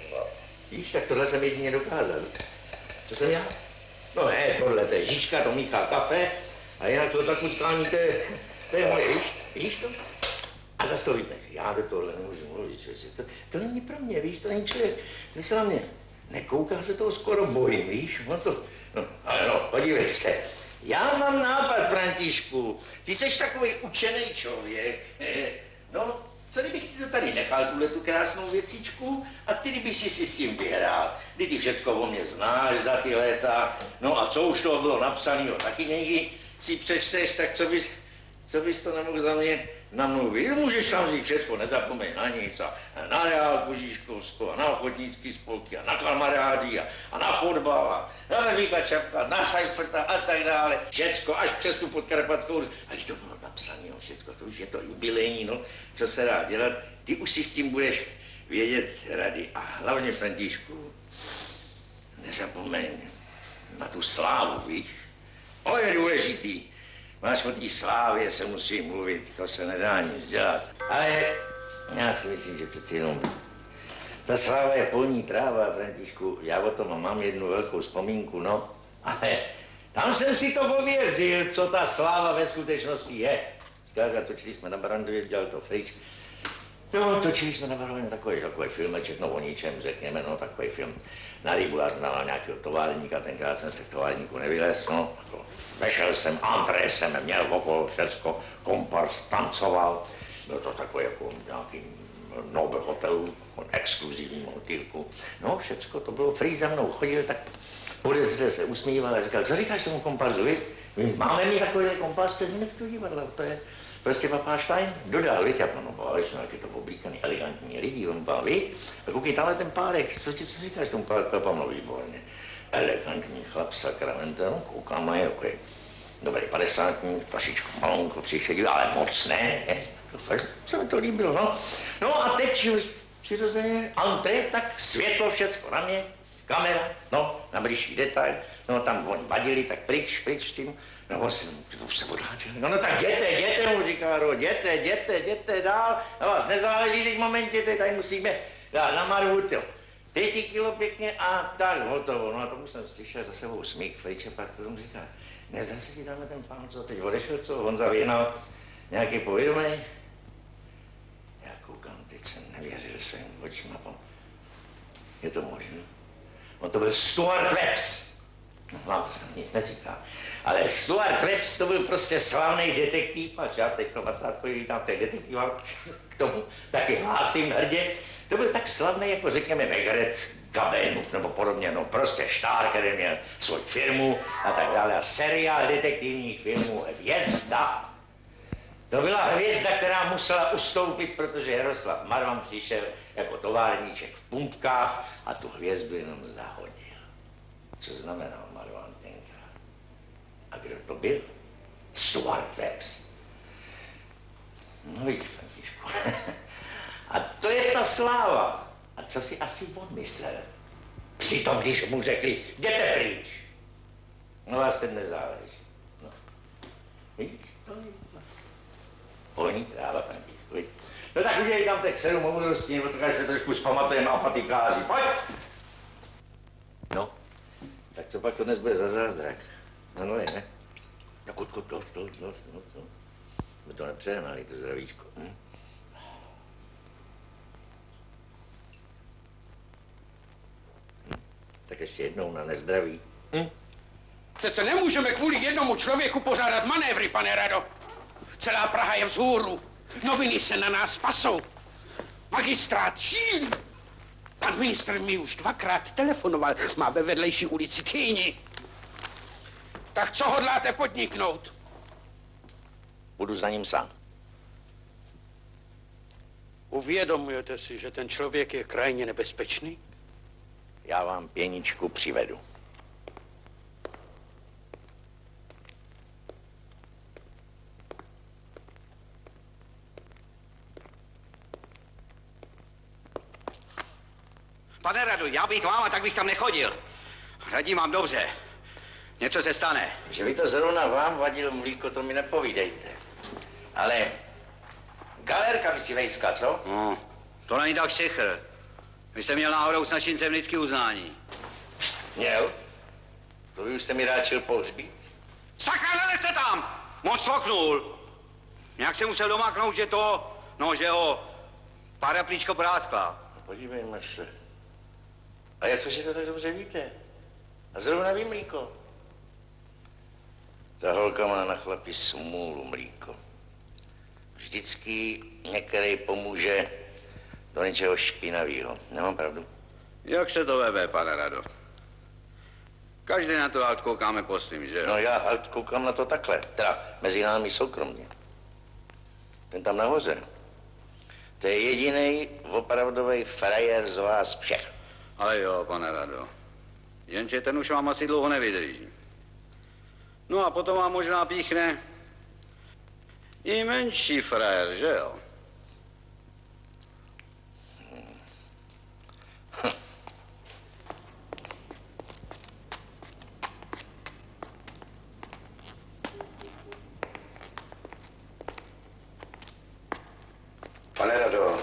Víš, tak tohle jsem jedině dokázal. Co jsem já? No ne, tohle, to je Žižka, to míchá kafe a jinak to zakuckání, to je moje, víš to? A zase to vypneš. Já do tohle nemůžu mluvit, to není pro mě, víš, to není člověk, to se na mě nekouká, se toho skoro bojím, víš, no to, no, ale no, podívej se. Já mám nápad, Františku, ty seš takový učený člověk, no, co kdybych ti to tady nechal, tu krásnou věcičku, a ty kdyby si s tím vyhrál. Ty všecko o mě znáš za ty léta, no a co už toho bylo napsanýho, taky někdy si přečteš, tak co bys to nemohl za mě namluvit? Můžeš tam říct všecko, nezapomeň na nic, a na reálku Žižkovskou, a na ochotnický spolky, a na kamarády, a na fotbal, a na Vevíka Čapka, na Seifrta a tak dále. Všecko, až přes tu Podkarpatskou. A když to bylo napsané, všecko, to už je to jubilejní, no, co se dá dělat, ty už si s tím budeš vědět rady. A hlavně, Františku, nezapomeň na tu slávu, víš? To je důležitý. Máš o té slávě se musí mluvit, to se nedá nic dělat. Ale já si myslím, že přeci jenom ta sláva je polní tráva, Františku. Já o tom mám jednu velkou vzpomínku, no. Ale tam jsem si to pověřil, co ta sláva ve skutečnosti je. Zkrátka točili jsme na Barandově, dělal to Frič. No, točili jsme na Barandově takový filmeček, no o ničem, řekněme, no takový film. Na rybu já znala nějakého továrníka, tenkrát jsem se k továrníku nevylez, no. Vešel jsem, antré jsem měl okolo všecko, kompars tancoval, Byl to takový jako nějaký Nobel hotel, exkluzivní motýlku. No, všecko to bylo, free za mnou chodil, tak podezře se usmíval a říkal, co říkáš tomu kompasu, vy? Máme mít takový kompas, to je z německého divadla, to je prostě papá Stein dodal, víte, a no báleč, no, jak je to oblíkaný, elegantní lidi, on baví. A koukej, tamhle ten párek, co říkáš tomu párek, no výborně. Elegantní chlap, sakramenta, no, koukám na jako je dobrý padesátník, trošičku malonko přišedil, ale moc ne. Fakt se mi to líbilo, no. No a teď přirozeně antré, tak světlo všecko na mě, kamera, no, na blížší detail, no tam oni vadili, tak pryč s tím, no se odháčeli, no tak jděte, mu říká Ro, jděte dál, na vás nezáleží teď momentě, teď tady musíme dát na marhu, jo. 5 kilo pěkně a tak hotovo, no a tomu jsem slyšel za sebou smích, Friče, pak co tomu říká, nezase ti dáme ten pán, co teď odešel, co Honza Věnal, nějaký povědomý. Já koukám, teď jsem nevěřil svým očím a je to možné. On to byl Stuart Webs. No, vám to snad nic neříká. Ale Stuart Webs to byl prostě slavný detektiv, a já teď to 20. vítám těch detektivů, k tomu taky hlásím hrdě. To byl tak slavný, jako řekněme Megret Gabenův nebo podobně, no prostě štár, který měl svou firmu a tak dále. A seriál detektivních filmů Hvězda. To byla hvězda, která musela ustoupit, protože Jaroslav Marvan přišel jako továrníček v pumpkách a tu hvězdu jenom zahodil. Co znamenal Marvan tenkrát? A kdo to byl? Stuart Webs. No vidíš, Františku. A to je ta sláva. A co si asi on myslel? Přitom, když mu řekli, jděte pryč. No vás teď nezáleží. No. Vidíš, to je to. Polní kráva, Františku. No tak udělej tam těch 7 moudrostí, nebo tak se trošku zpamatujeme a patikáři. Pojď! No, tak co pak to dnes bude za zázrak? No ne? No kutku, dost. My to nepřehnali, to zdravíčko. Tak ještě jednou na nezdraví. Přece nemůžeme kvůli jednomu člověku pořádat manévry, pane Rado. Celá Praha je vzhůru. Noviny se na nás pasou. Magistrát šílí. Pan ministr mi už 2krát telefonoval. Má ve vedlejší ulici týni. Tak co hodláte podniknout? Budu za ním sám. Uvědomujete si, že ten člověk je krajně nebezpečný? Já vám pěničku přivedu. Pane Rado, já být váma, tak bych tam nechodil. Radím vám dobře. Něco se stane. Že by to zrovna vám vadilo mlíko, to mi nepovídejte. Ale Galerka by si vejskla, co? No, to není tak šichr. Vy jste měl náhodou s naším vždycky uznání. Měl? To vy už jste mi ráčil pohřbít? Sakra, nelezte tam! Moc sloknul. Nějak se musel domáknout, že to, no, že ho paraplíčko práskla. No, podívejme se. A jak to, že to tak dobře víte? A zrovna vy, mlíko. Ta holka má na chlapi smůlu, mlíko. Vždycky některý pomůže do něčeho špinavého. Nemám pravdu? Jak se to vebe, pane Rado? Každý na to halt koukáme po svým, že jo? No já halt koukám na to takhle, teda mezi námi soukromně. Ten tam nahoře, to je jedinej opravdový frajer z vás všech. Ale jo, pane Rado. Jenže ten už vám asi dlouho nevydrží. No a potom vám možná píchne i menší frajer, že jo? Pane Rado,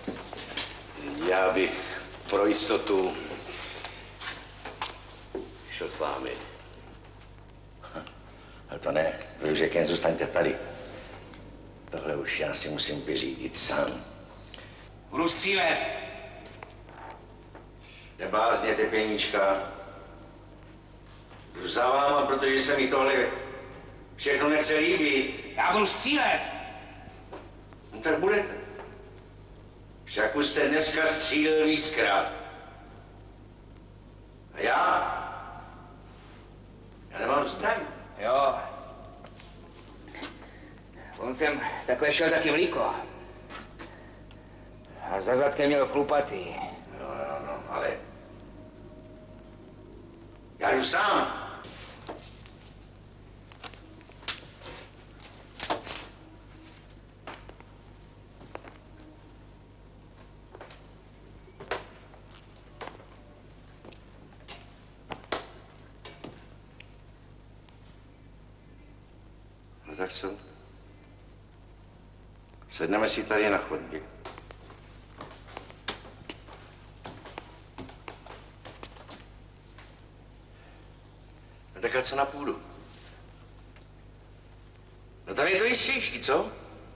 já bych pro jistotu šel s vámi. Ale to ne, vy už jen zůstaňte tady. Tohle už já si musím vyřídit sám. Budu střílet. Neblázněte, pěnička. Jdu za váma, protože se mi tohle všechno nechce líbit. Já budu střílet. No tak budete. Však už jste dneska střílel víckrát. A já nemám zbraň. Jo. On jsem takhle šel taky mlíko. A za zadkem měl chlupatý. No, ale já jdu sám. No tak co? Sedneme si tady na chodbě. No tak a co na půdu? No tam je to jistější, co?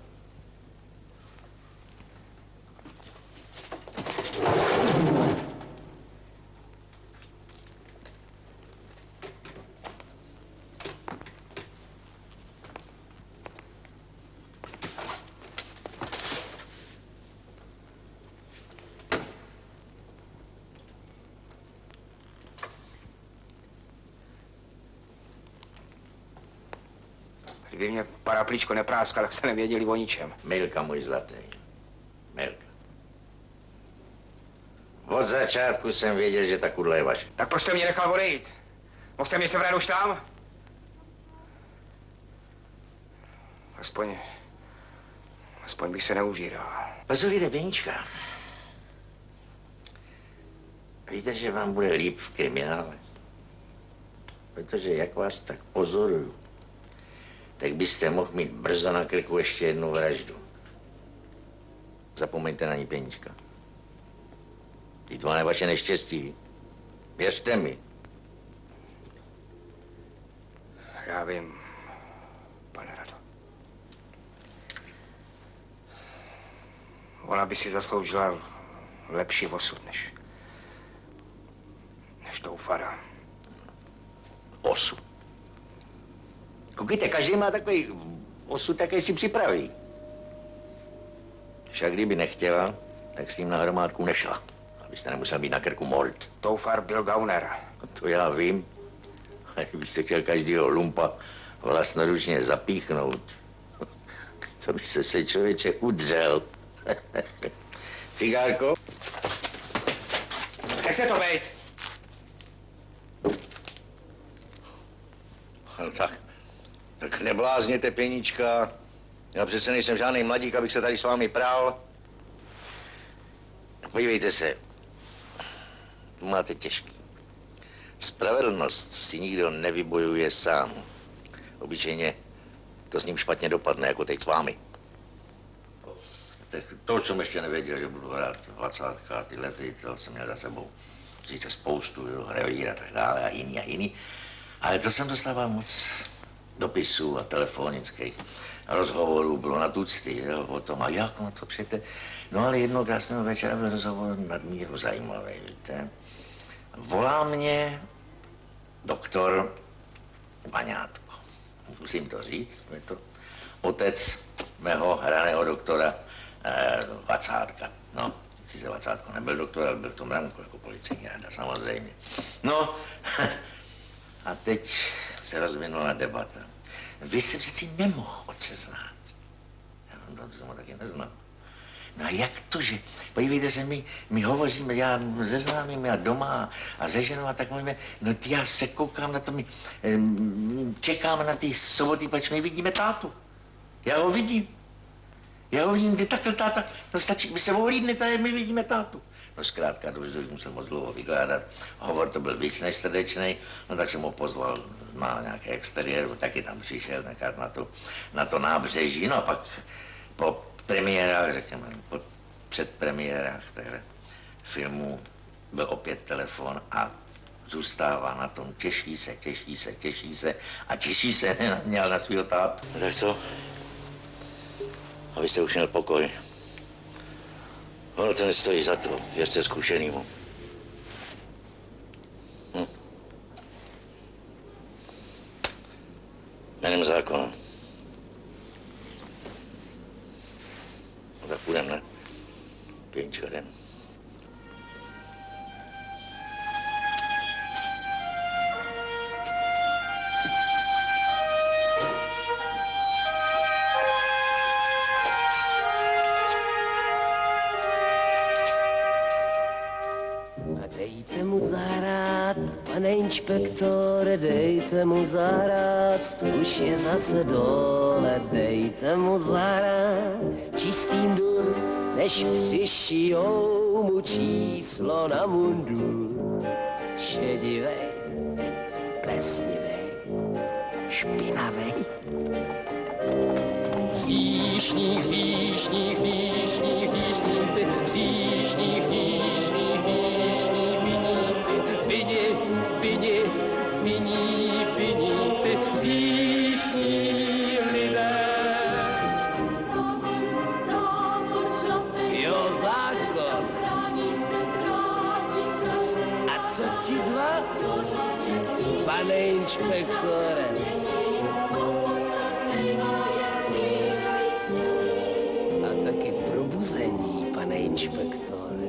Kdyby mě paraplíčko nepráskal, tak se nevěděli o ničem. Milka, můj zlatý. Milka. Od začátku jsem věděl, že ta kudla je vaše. Tak proč jste mě nechal odejít? Mohl jste mě sebrat už tam? Aspoň bych se neužíral. Poslouchejte, Pěnička. Víte, že vám bude líp v kriminále? Protože jak vás tak pozoruju, tak byste mohl mít brzo na krku ještě jednu vraždu. Zapomeňte na ní, Pěnička. Vždyť to je vaše neštěstí. Věřte mi. Já vím, pane Rado. Ona by si zasloužila lepší osud, než Toufara. Osud. Koukejte, každý má takový osud, jaký si připraví. Však kdyby nechtěla, tak s ním na hromádku nešla. Abyste nemusel být na krku mold. Toufar byl gauner. To já vím. A kdybyste chtěl každýho lumpa vlastnoručně zapíchnout, to by se člověče udřel. Cigárko? Nechte to bejt. No tak neblázněte, Pěnička. Já přece nejsem žádný mladík, abych se tady s vámi prál. Podívejte se, tu máte těžký. Spravedlnost si nikdo nevybojuje sám. Obyčejně to s ním špatně dopadne, jako teď s vámi. Tak to jsem ještě nevěděl, že budu hrát 20 a tyhle, to jsem měl za sebou. Říte spoustu, jo, revír a tak dále a jiný. Ale to jsem dostával moc dopisů a telefonických rozhovorů, bylo na tucty, jo, o tom, a jak no to přijete. No ale jednoho krásného večera byl rozhovor nadmíru zajímavý, víte. Volá mě doktor Vaňátko. Musím to říct, je to otec mého hraného doktora Vacátka. No, sice Vacátko nebyl doktor, ale byl v tom ranku jako policejní rada, samozřejmě. No, a teď se rozvinula debata. Vy se přeci nemohl otce znát. Já jsem ho taky neznal. No a jak to, že? Podívejte se, my hovoříme, já se známými a doma a se ženou a tak mluvíme, no já se koukám na to, my čekáme na ty soboty, pač my vidíme tátu. Já ho vidím, kdy takhle táta, no stačí, my se ohlídnete a my vidíme tátu. No zkrátka, to už musel moc dlouho vykládat. Hovor to byl víc než srdečnej, no tak jsem ho pozval na nějaké exteriéru, taky tam přišel nechat na to nábřeží, no a pak po premiérách, řekněme, po předpremiérách téhle filmu byl opět telefon a zůstává na tom, těší se a těší se měl na svýho tátu. No tak co? Abyste už měl pokoj. Ono to nestojí za to, věřte zkušenýmu. Jménem zákona. den. Dejte mu zahrát, pane inspektore, dejte mu zahrát, už je zase dole, dejte mu zahrát, čistým dur, než přišijou mu číslo na mundur. Šedivej, plesnivej, špinavej. Hříšní, hříšní, hříšní, hříšníci, hříšní, hříšní, hříšní, viníci, vini, vini, viní, viníci, hříšní lidé. Jo, zákon. A co ti dva, pane inspektore? Probuzení, pane inspektore.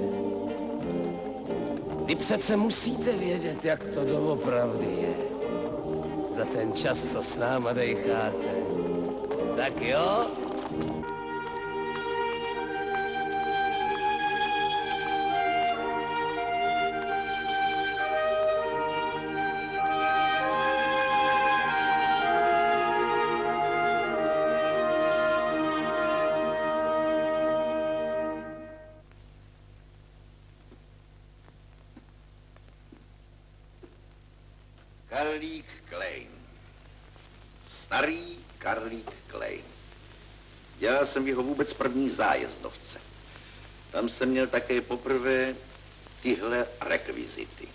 Vy přece musíte vědět, jak to doopravdy je. Za ten čas, co s náma dejcháte. Tak jo? Karlík Klein. Starý Karlík Klein. Dělal jsem jeho vůbec první zájezdovce. Tam jsem měl také poprvé tyhle rekvizity.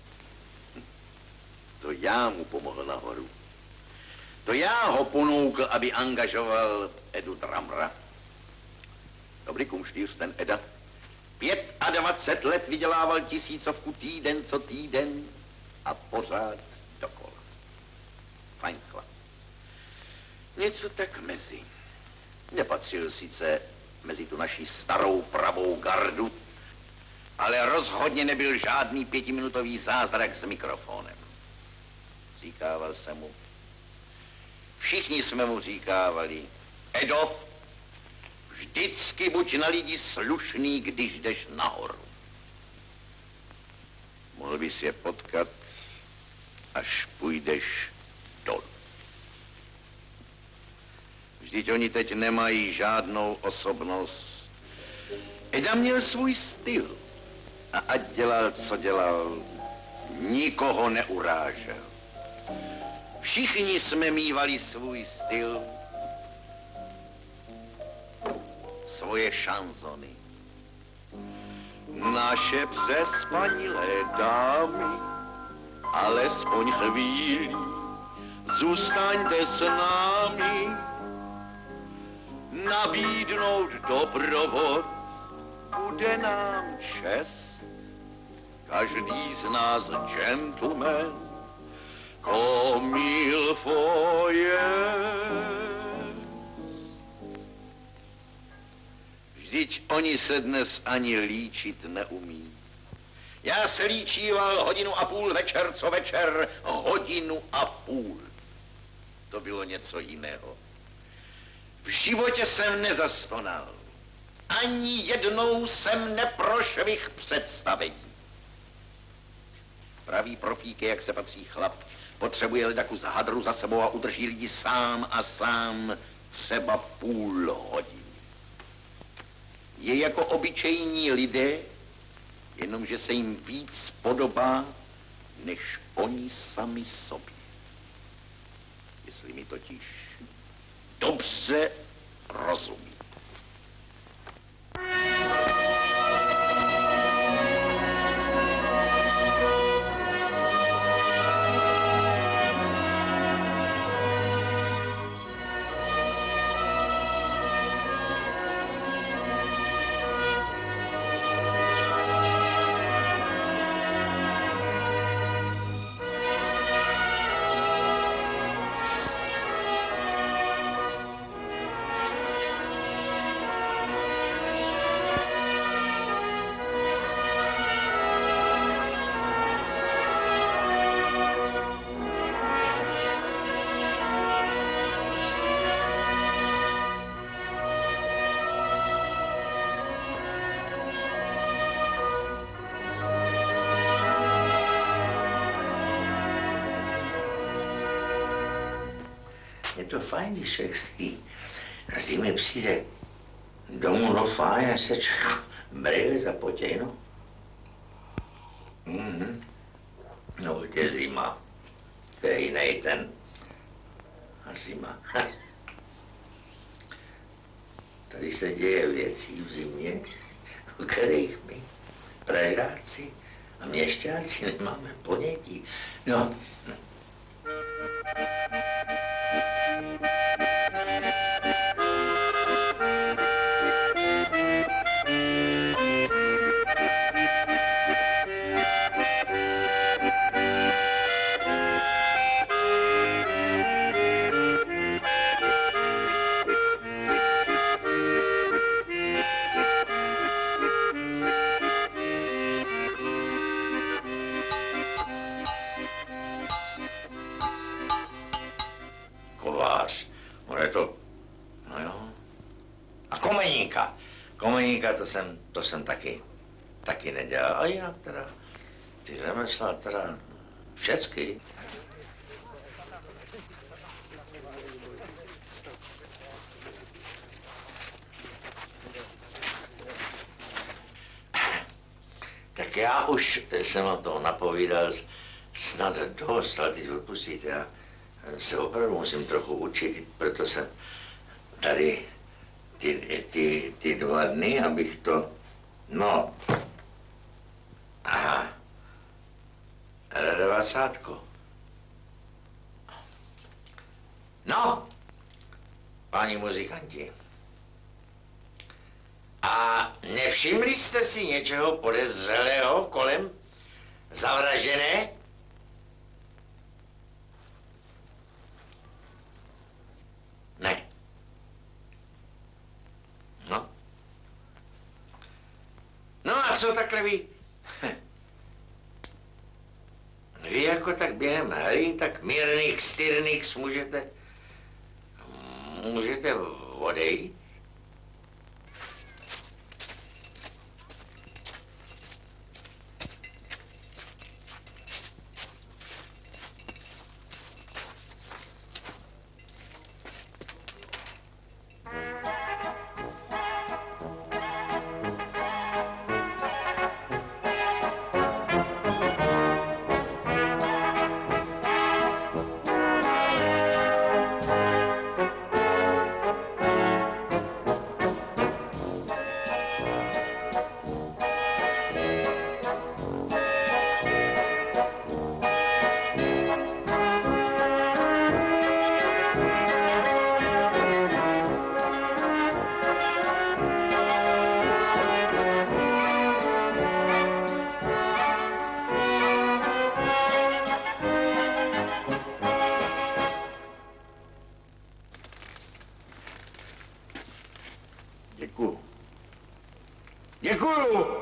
To já mu pomohl nahoru. To já ho ponoukl, aby angažoval Edu Dramra. Dobrý kumštýř ten Eda. 25 let vydělával 1000 týden co týden a pořád dokola. Fajn chlap. Něco tak mezi. Nepatřil sice mezi tu naši starou pravou gardu, ale rozhodně nebyl žádný 5minutový zázrak s mikrofonem. Říkával jsem mu. Všichni jsme mu říkávali, Edo, vždycky buď na lidi slušný, když jdeš nahoru. Mohl bys je potkat, až půjdeš dolů. Vždyť oni teď nemají žádnou osobnost. Eda měl svůj styl. A ať dělal, co dělal, nikoho neurážel. Všichni jsme mívali svůj styl, svoje šanzony. Naše přespanilé dámy, alespoň chvíli, zůstaňte s námi, nabídnout doprovod, bude nám čest. Každý z nás gentleman, comme il faut Vždyť oni se dnes ani líčit neumí. Já se líčíval 1,5 hodiny večer co večer, 1,5 hodiny. To bylo něco jiného. V životě jsem nezastonal. Ani jednou jsem neprošvih představení. Pravý profík je, jak se patří chlap. Potřebuje ledaku z hadru za sebou a udrží lidi sám a sám třeba 0,5 hodiny. Je jako obyčejní lidé, jenomže se jim víc podobá, než oni sami sobě. Jestli mi totiž dobře rozumí. to fajn, když člověk z té zimy přijde domů, no fajn, až se člověk brýle zapotěj, no. No, tě zima. To je jiný ten. A zima. Tady se děje věcí v zimě, o kterých my, Pražáci a měšťáci, nemáme ponětí. No. Kovář, on je to, no jo. A komeníka. Komeníka to jsem taky nedělal. A jinak teda, ty řemesla teda všecky. Tak já už jsem o toho napovídal snad dost, ale teď odpustíte. Já se opravdu musím trochu učit, proto jsem tady ty 2 dny, abych to, no, aha, Radovacátko. No, páni muzikanti, a nevšimli jste si něčeho podezřelého kolem zavražděné? Ne. No. No a co takhle vy? Vy jako tak během hry, tak mírných styrných můžete odejít? Děkuju.